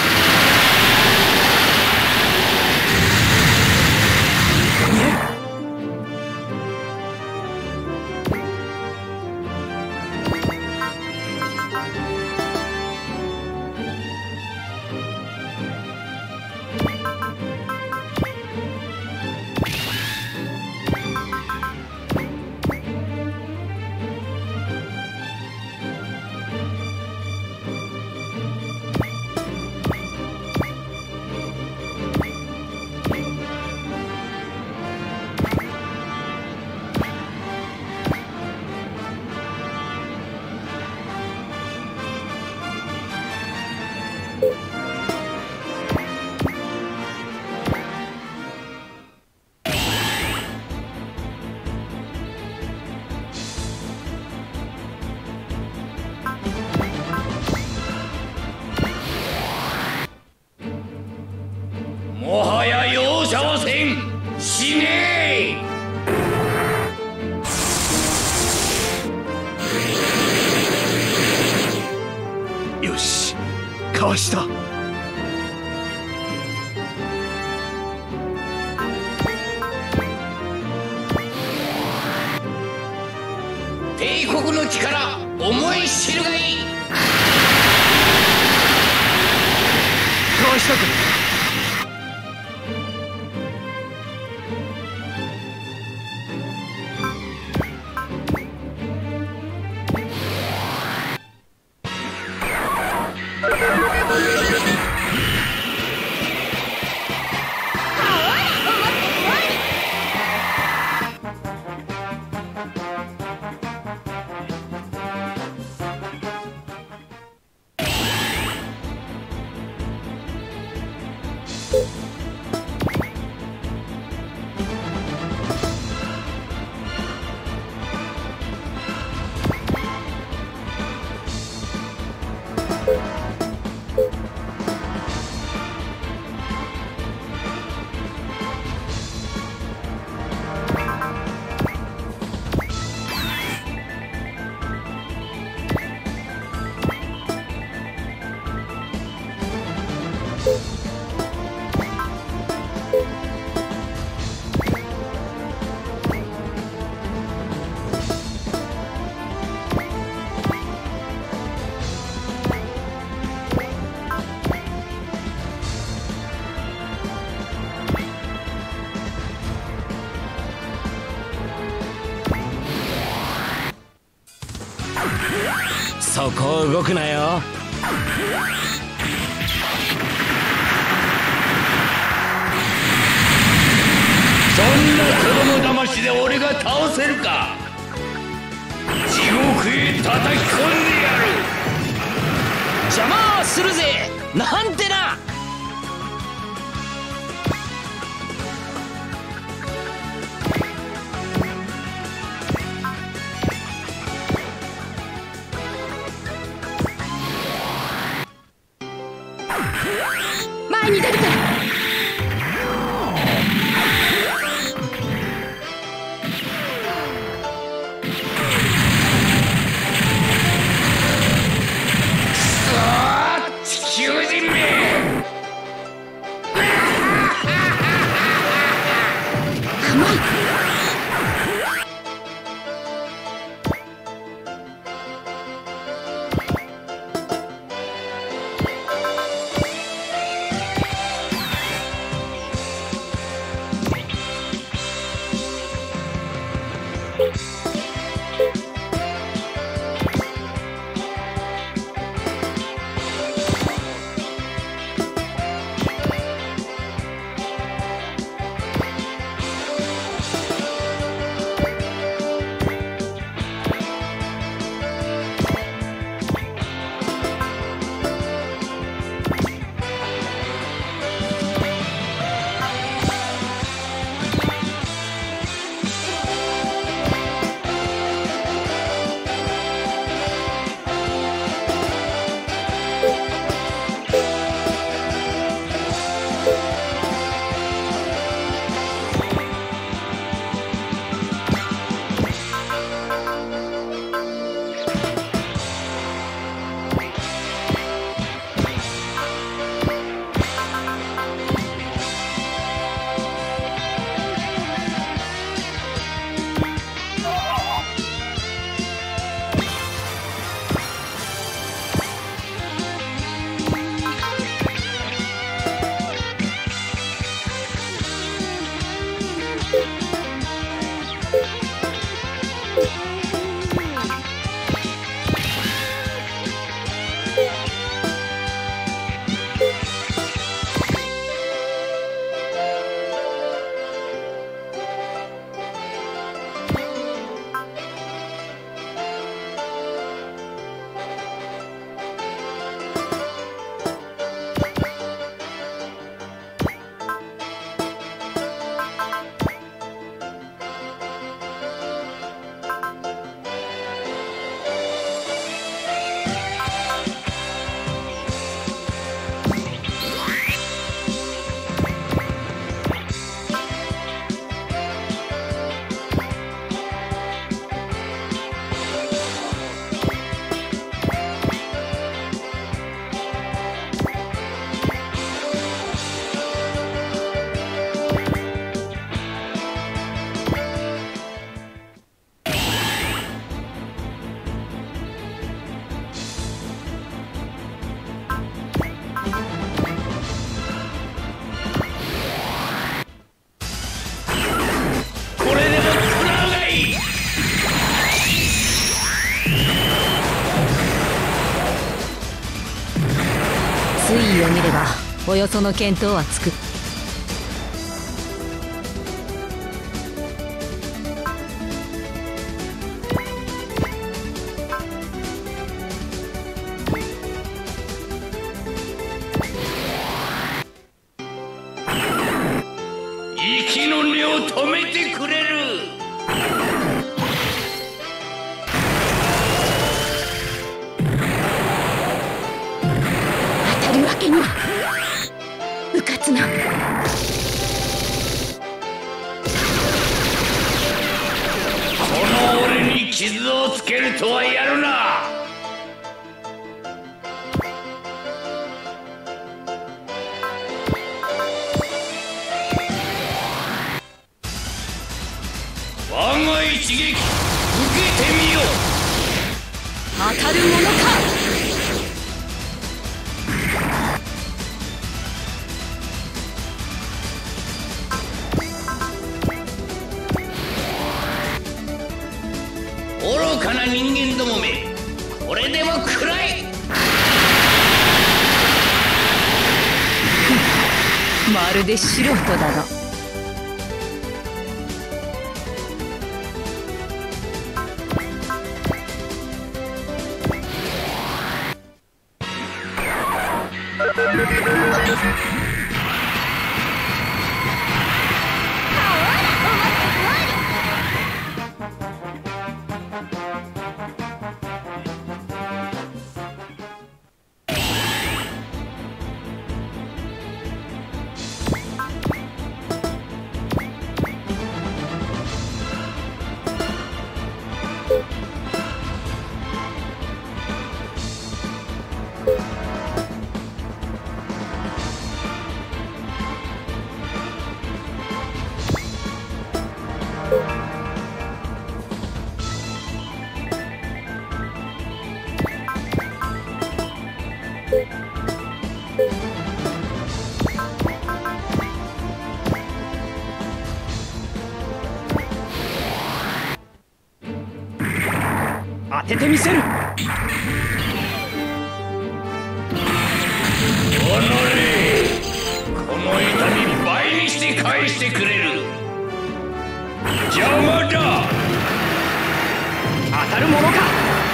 もはや容赦はせん。死ねえ。よし、かわした。 帝国の力思い知るがいい。 かわしたか。 そこを動くなよ。 そんな子供騙しで俺が倒せるか。地獄へ叩き込んでやる。 邪魔をするぜなんてな。 前に出るから。 地球人め。 甘い。 推移を見ればおよその見当はつく。 息の根を止めてくれる。 当たるわけには。うかつな。 この俺に傷をつけるとはやるな。我が一撃受けてみよう。 当たるものか。 愚かな人間どもめ、これでもくらい。 まるで素人だが。 当ててみせる。 おのれ、この痛み倍にして返してくれる。邪魔だ。 当たるものか。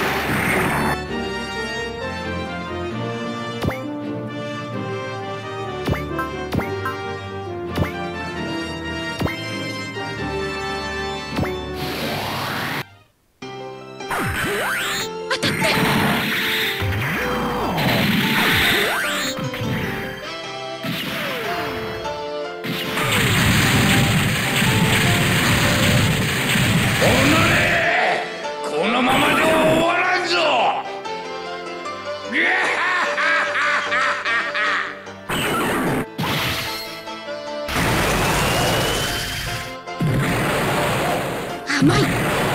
甘い。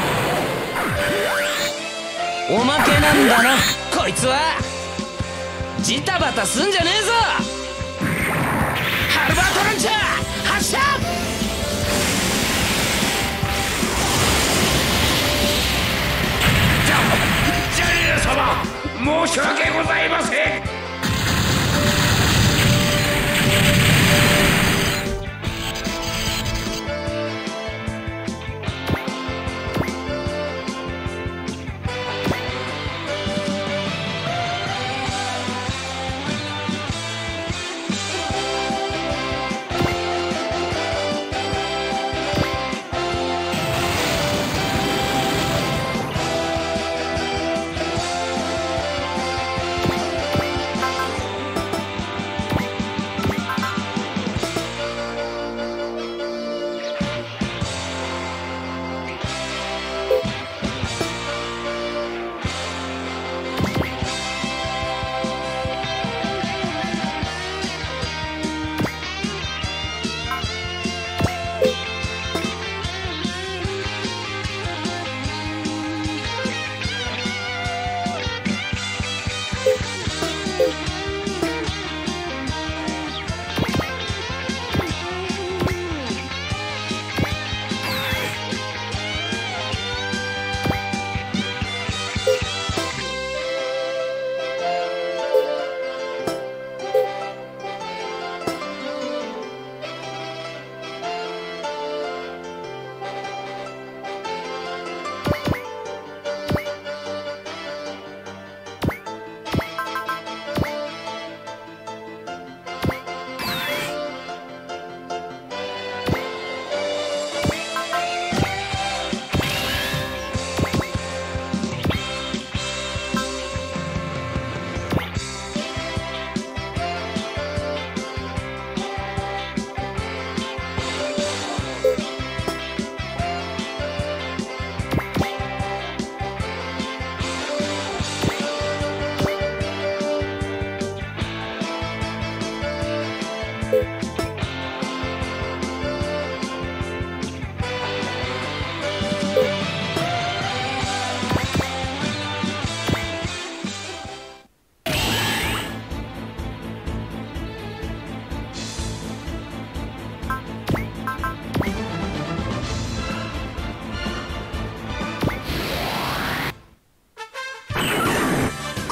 おまけなんだなこいつは。ジタバタすんじゃねえぞ。ハルバートランチャー発射。 ジャリア様、申し訳ございません。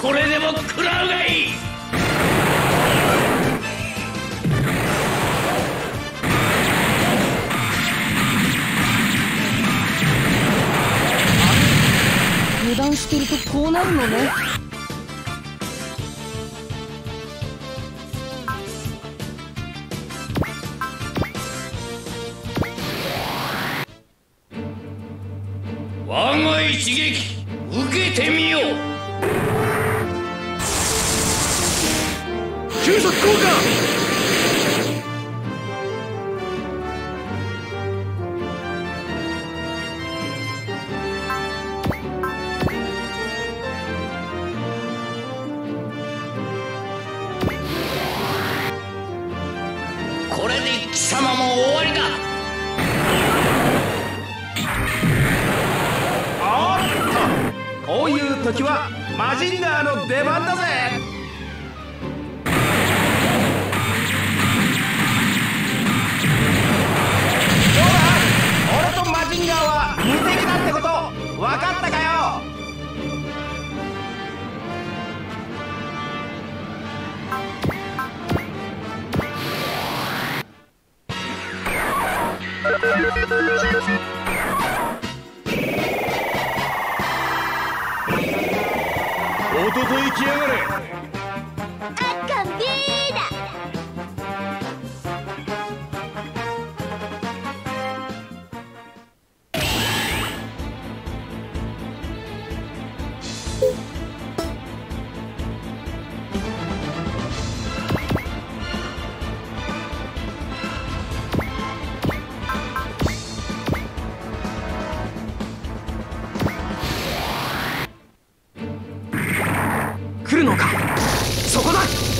これでも食らうがいい。 油断してるとこうなるのね。 我が一撃受けてみよう。 急速効果。 これで貴様も終わりだ。 こういう時はマジンガーの出番だぜ。どうだ、俺とマジンガーは無敵だってこと分かったかよ。 おととい来やがれ。 あかんべーだ。 来るのか。そこだ。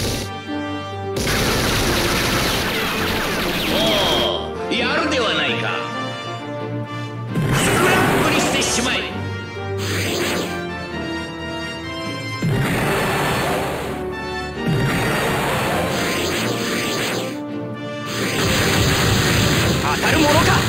おお、やるではないか。スクラップにしてしまえ。 当たるものか。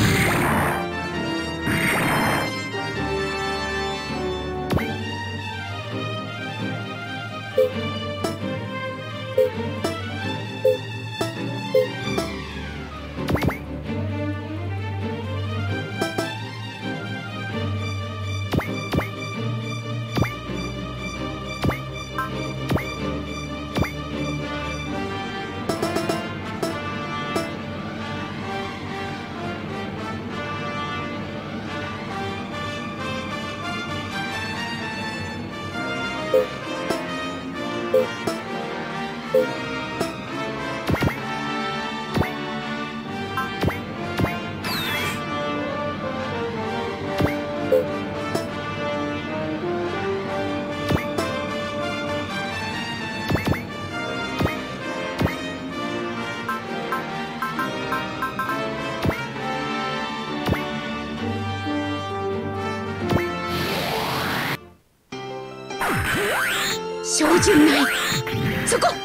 照準ない。そこ。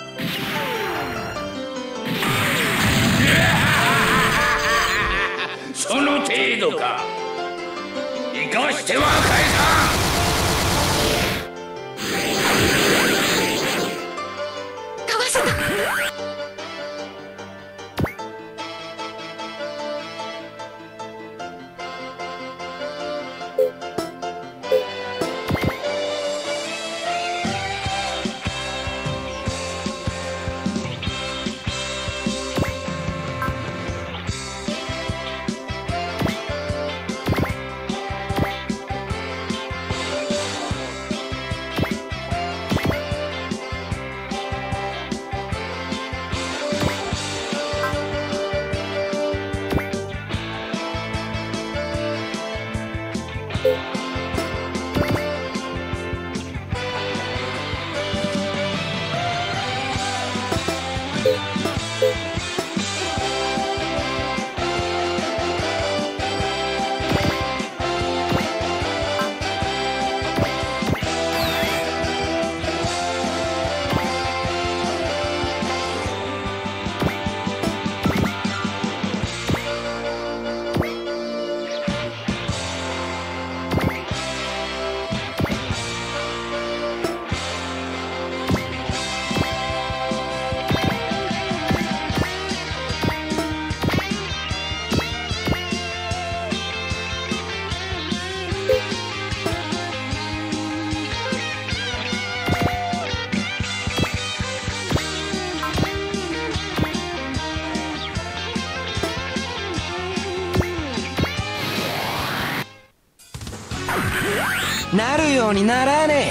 その程度か。生かしては返さん。 かわせた。 ようにならね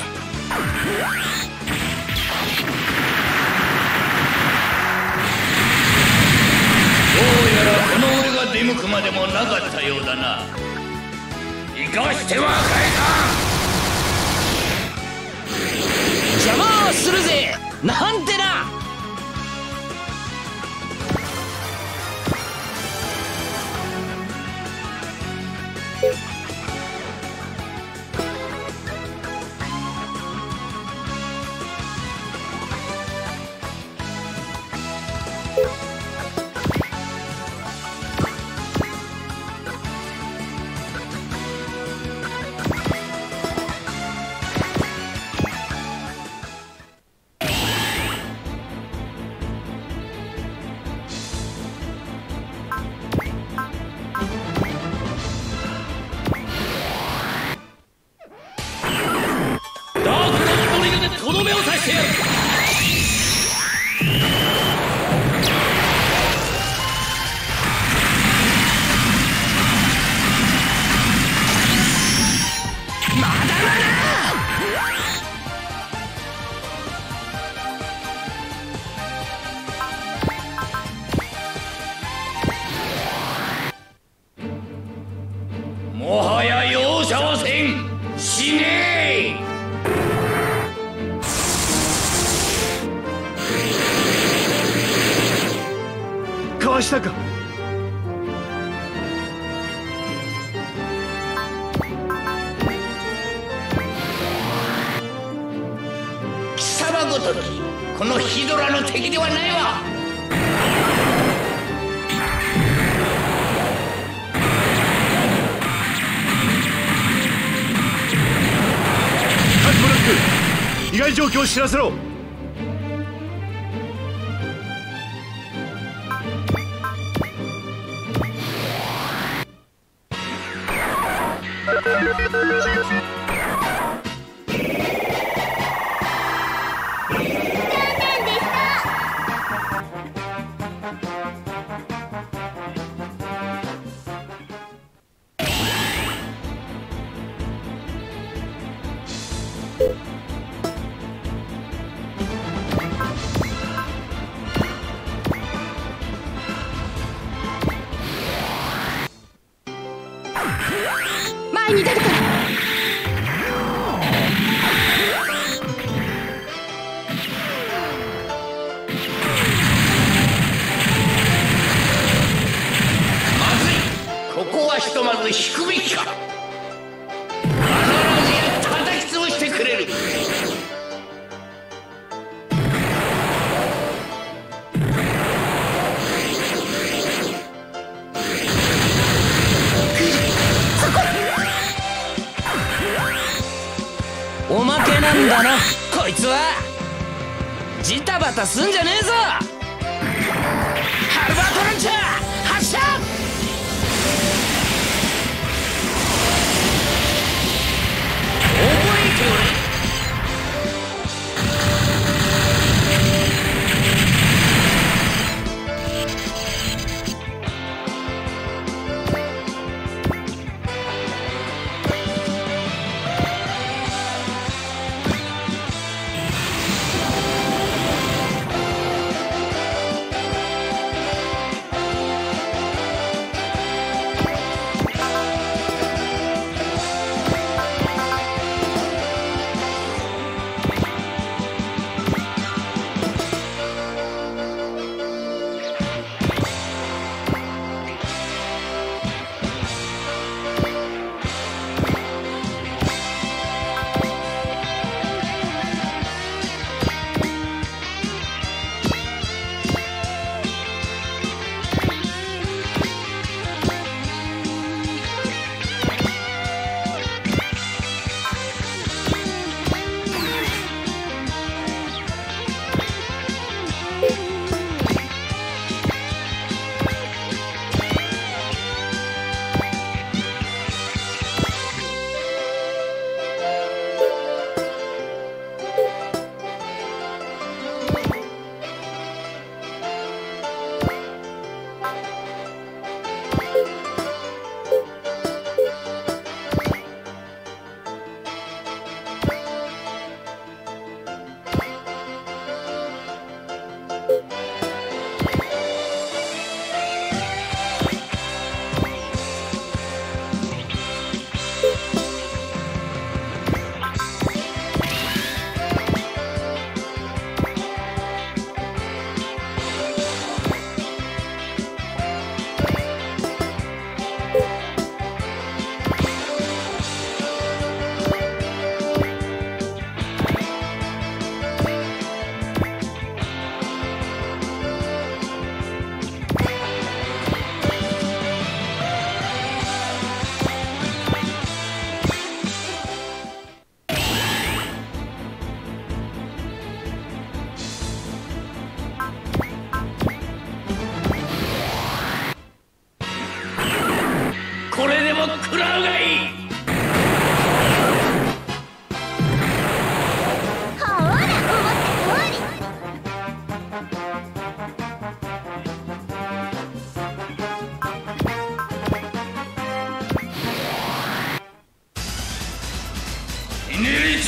どうやらこの俺が出向くまでもなかったようだな。生かしては返え。邪魔をするぜなんてな。 とどめを刺してやる。 まだまだ。 もはや容赦はせん。死ねえ。 かわしたか。 貴様ごときこのヒドラの敵ではないわ。 タックブラック、被害状況を知らせろ。 前に出るから。 ここはひとまず引くべきか。必ずや叩き潰してくれる。 おまけなんだなこいつは。ジタバタすんじゃねえぞ。ハルバートランチャー発射。覚えておれ。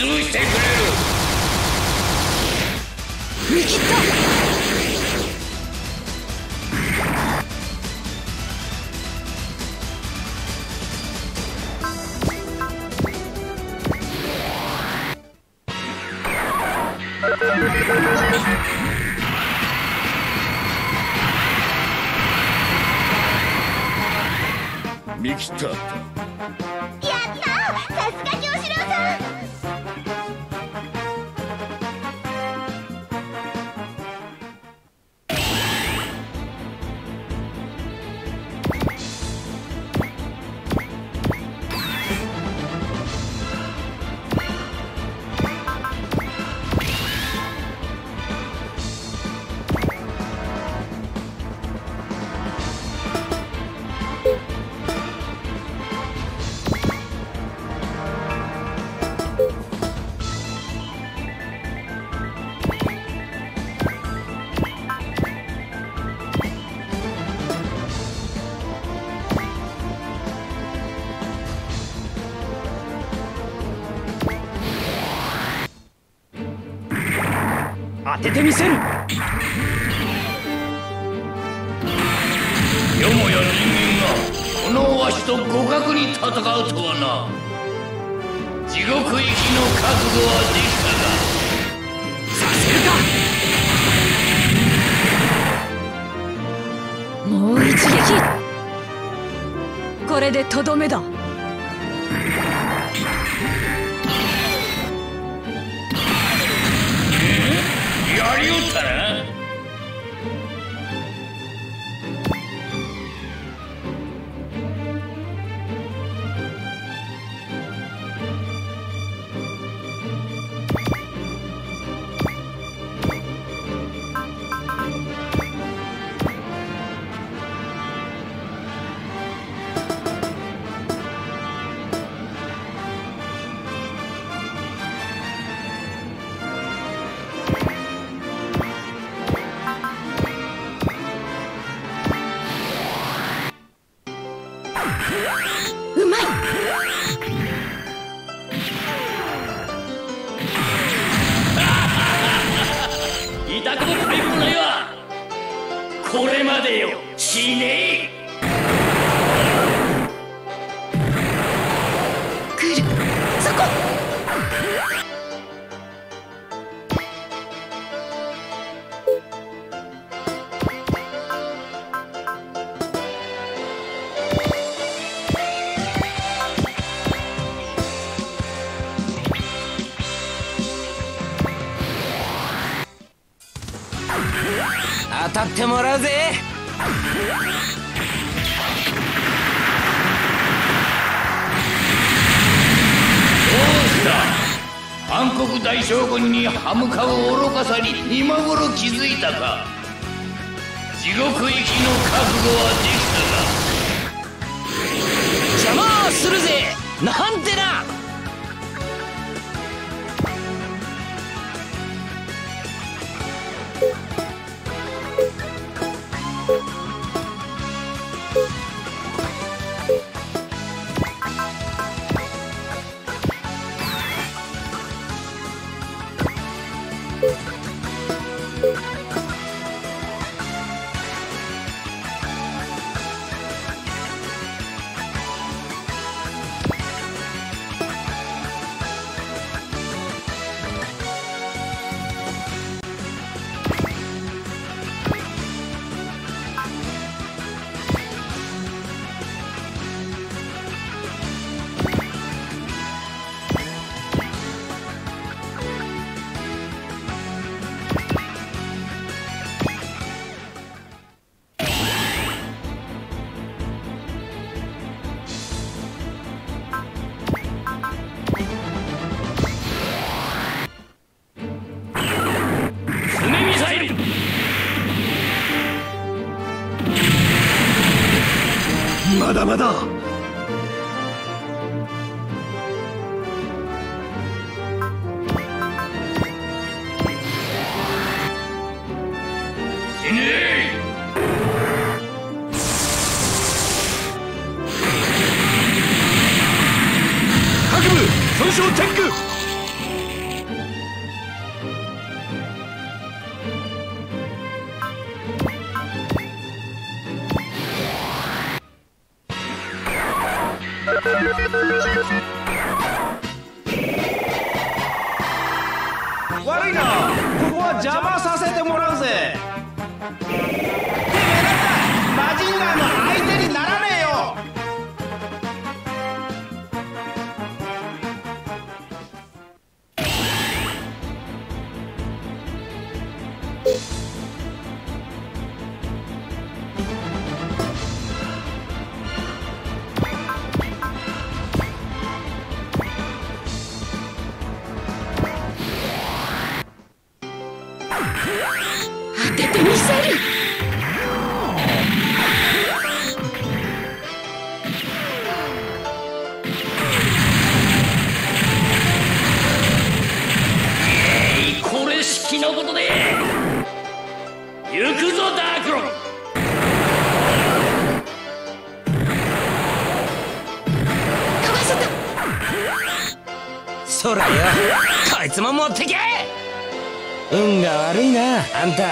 潰してくれる。 見切った。 見切った。 やったー、さすが京志郎さん。 当ててみせる。 よもや人間がこのわしと互角に戦うとはな。地獄行きの覚悟はできたか。 させるか。 もう一撃。これでとどめだ。 やりおったな。 うまい。 痛くも痒くもないわ。これまでよ、死ねえ。 来る。そこ。 当たってもらうぜ。 どうした暗黒大将軍に歯向かう愚かさに今頃気づいたか。地獄行きの覚悟はできたか。 邪魔するぜ。なんてな。 まだまだ。 死ねえ。 各部損傷チェック。 悪いな、ここは邪魔させてもらうぜ。てめえだったマジンガーの相手にならねえよ。 当ててみせる。 これしきのことで行くぞダークロ。 かわせた。 そらよ、こいつも持ってけ。運が悪いなあんた。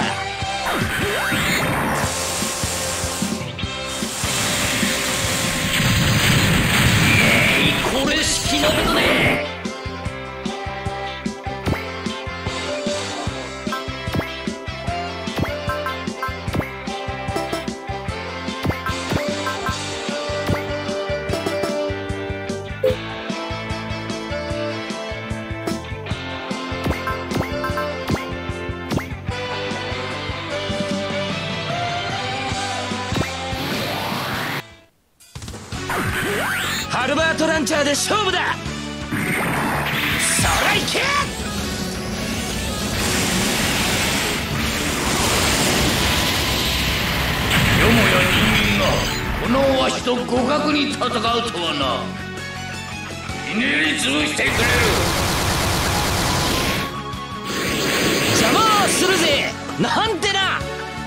これしきのことでハルバートランチャーで勝負だ。そらいけ。 よもや人間がこのわしと互角に戦うとはな。ひねり潰してくれる。 邪魔をするぜなんてな。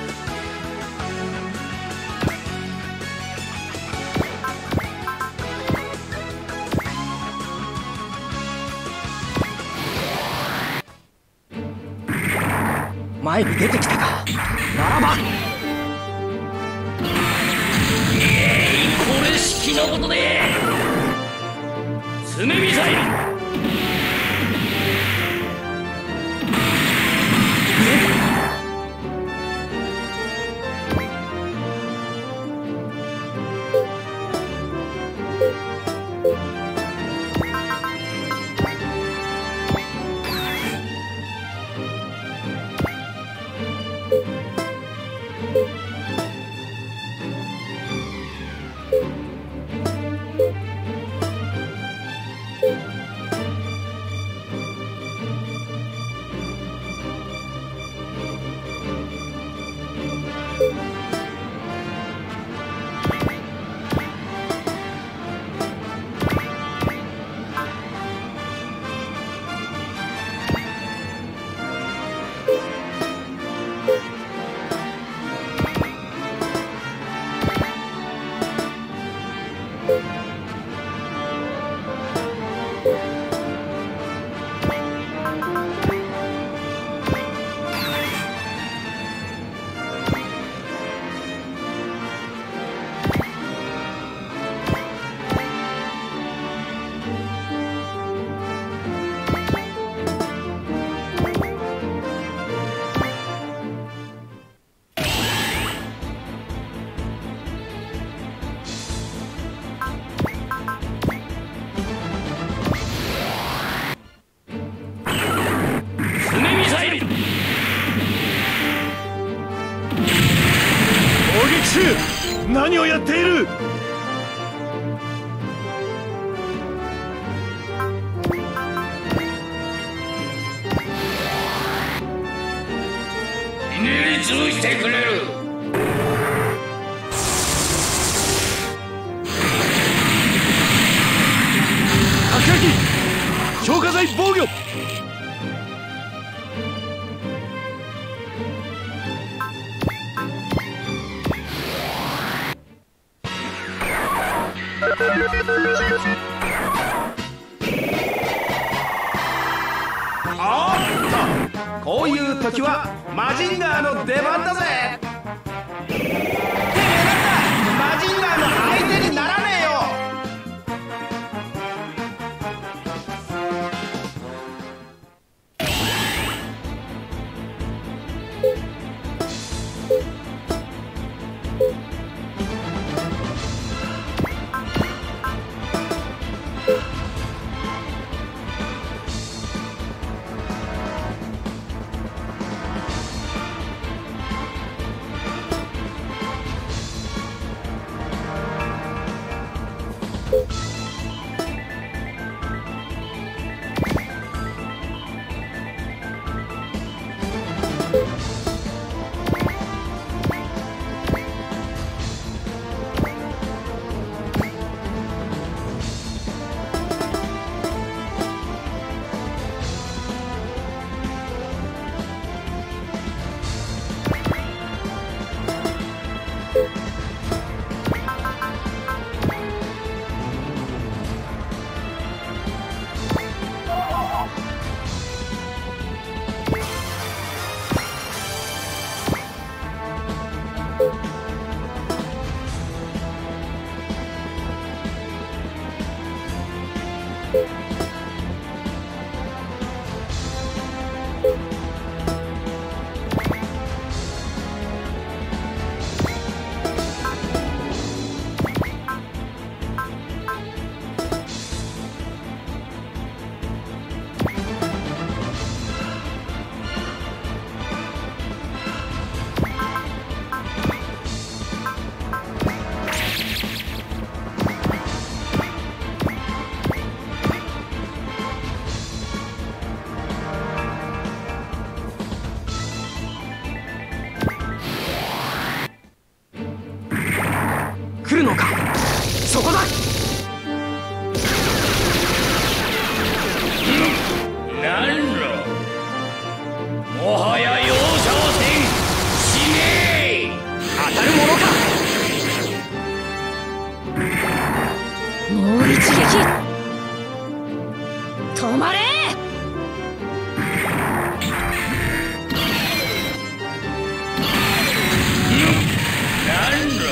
前に出てきたか。ならばこれしきのことで爪ミサイル。 何をやっている。 ひねり潰してくれる。 白焼き消火剤防御。 おっと、こういう時はマジンガーの出番だぜ。てめえだったマジンガーの相手にならねえよ。 もはや容赦をせん。死ね当たるものか。もう一撃。止まれ。 なんだ。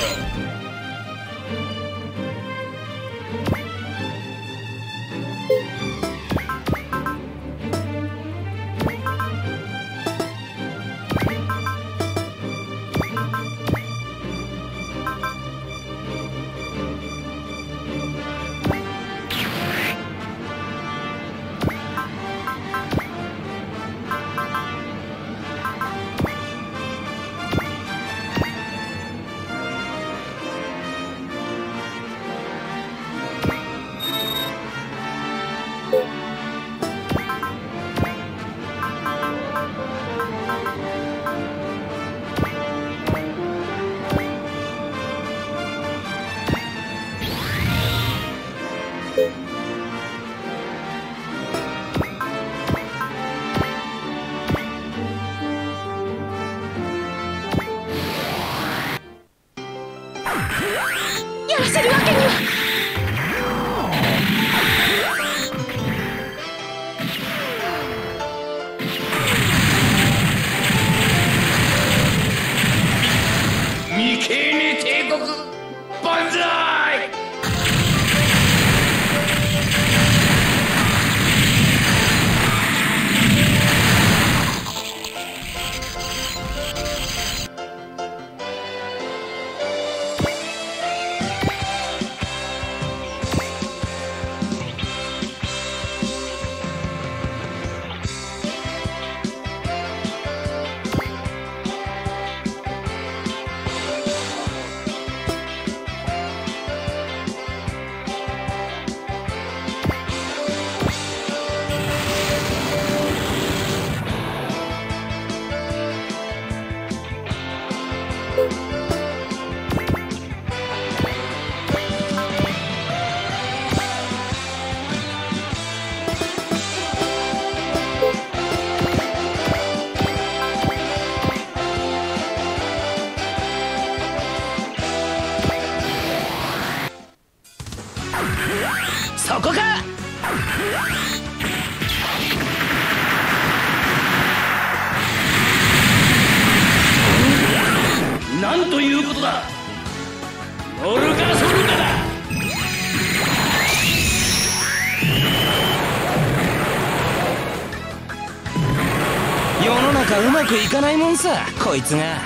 やらせるわけには。 未経年帝国万歳。 そこか。 なんということだ。ノルガソルガだ。 世の中うまくいかないもんさ、こいつが。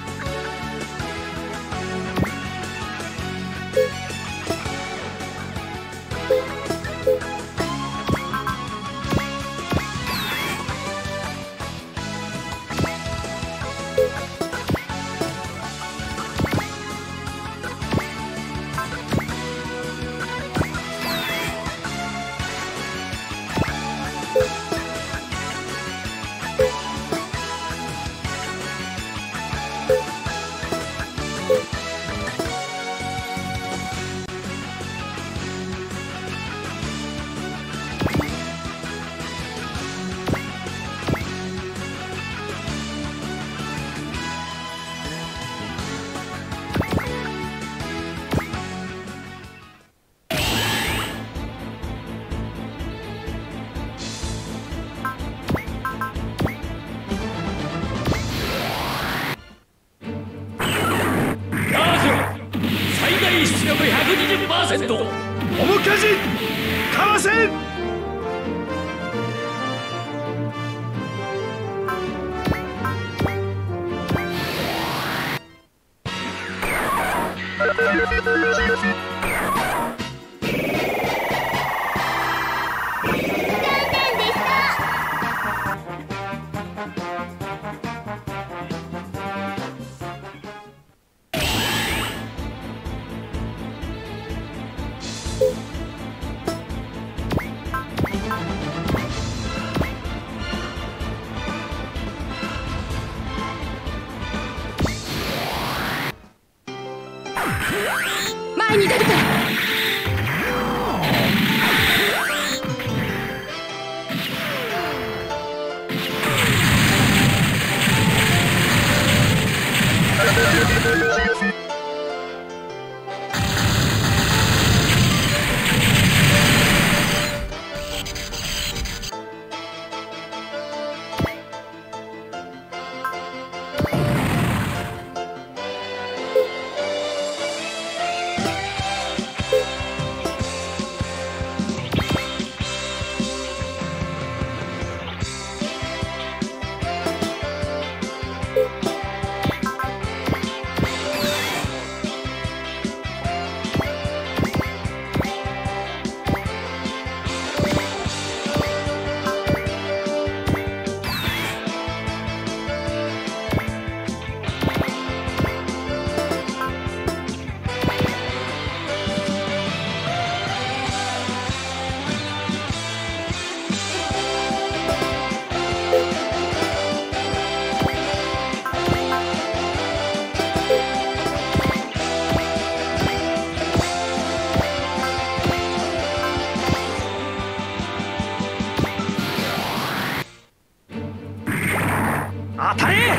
出力 ひゃくにじゅっパーセント。 面かじかわせ。 前に出るから。 当たれ。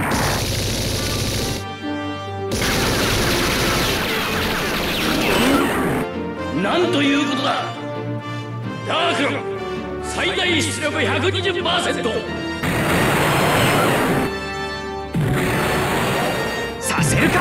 なんということだ。ダークロン最大出力 ひゃくにじゅっパーセント させるか。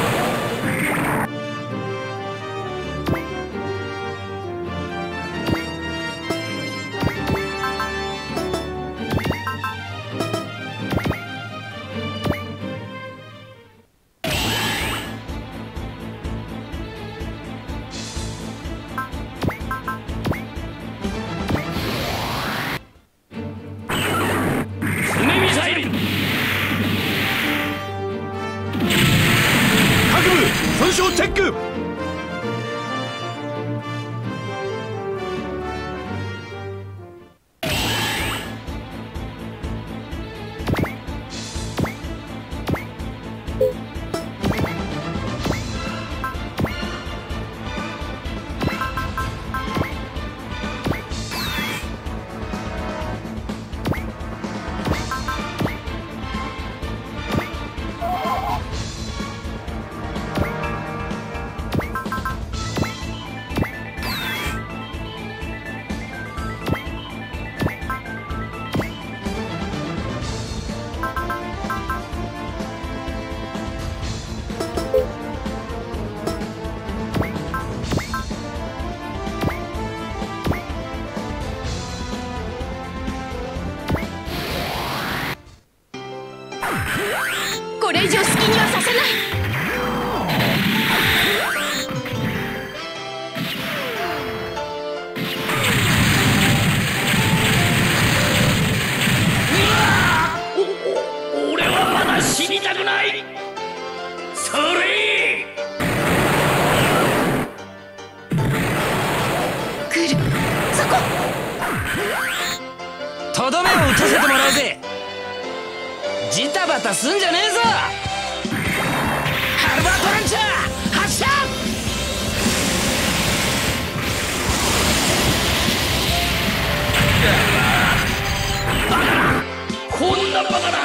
チェック。 これ以上好きにはさせない。 お俺はまだ死にたくない。それ来る。そこ。 とどめを打たせてもらうぜ。ジタバタすんじゃねえぞ。ハルバートランチャー発射。 バカな、こんなバカな。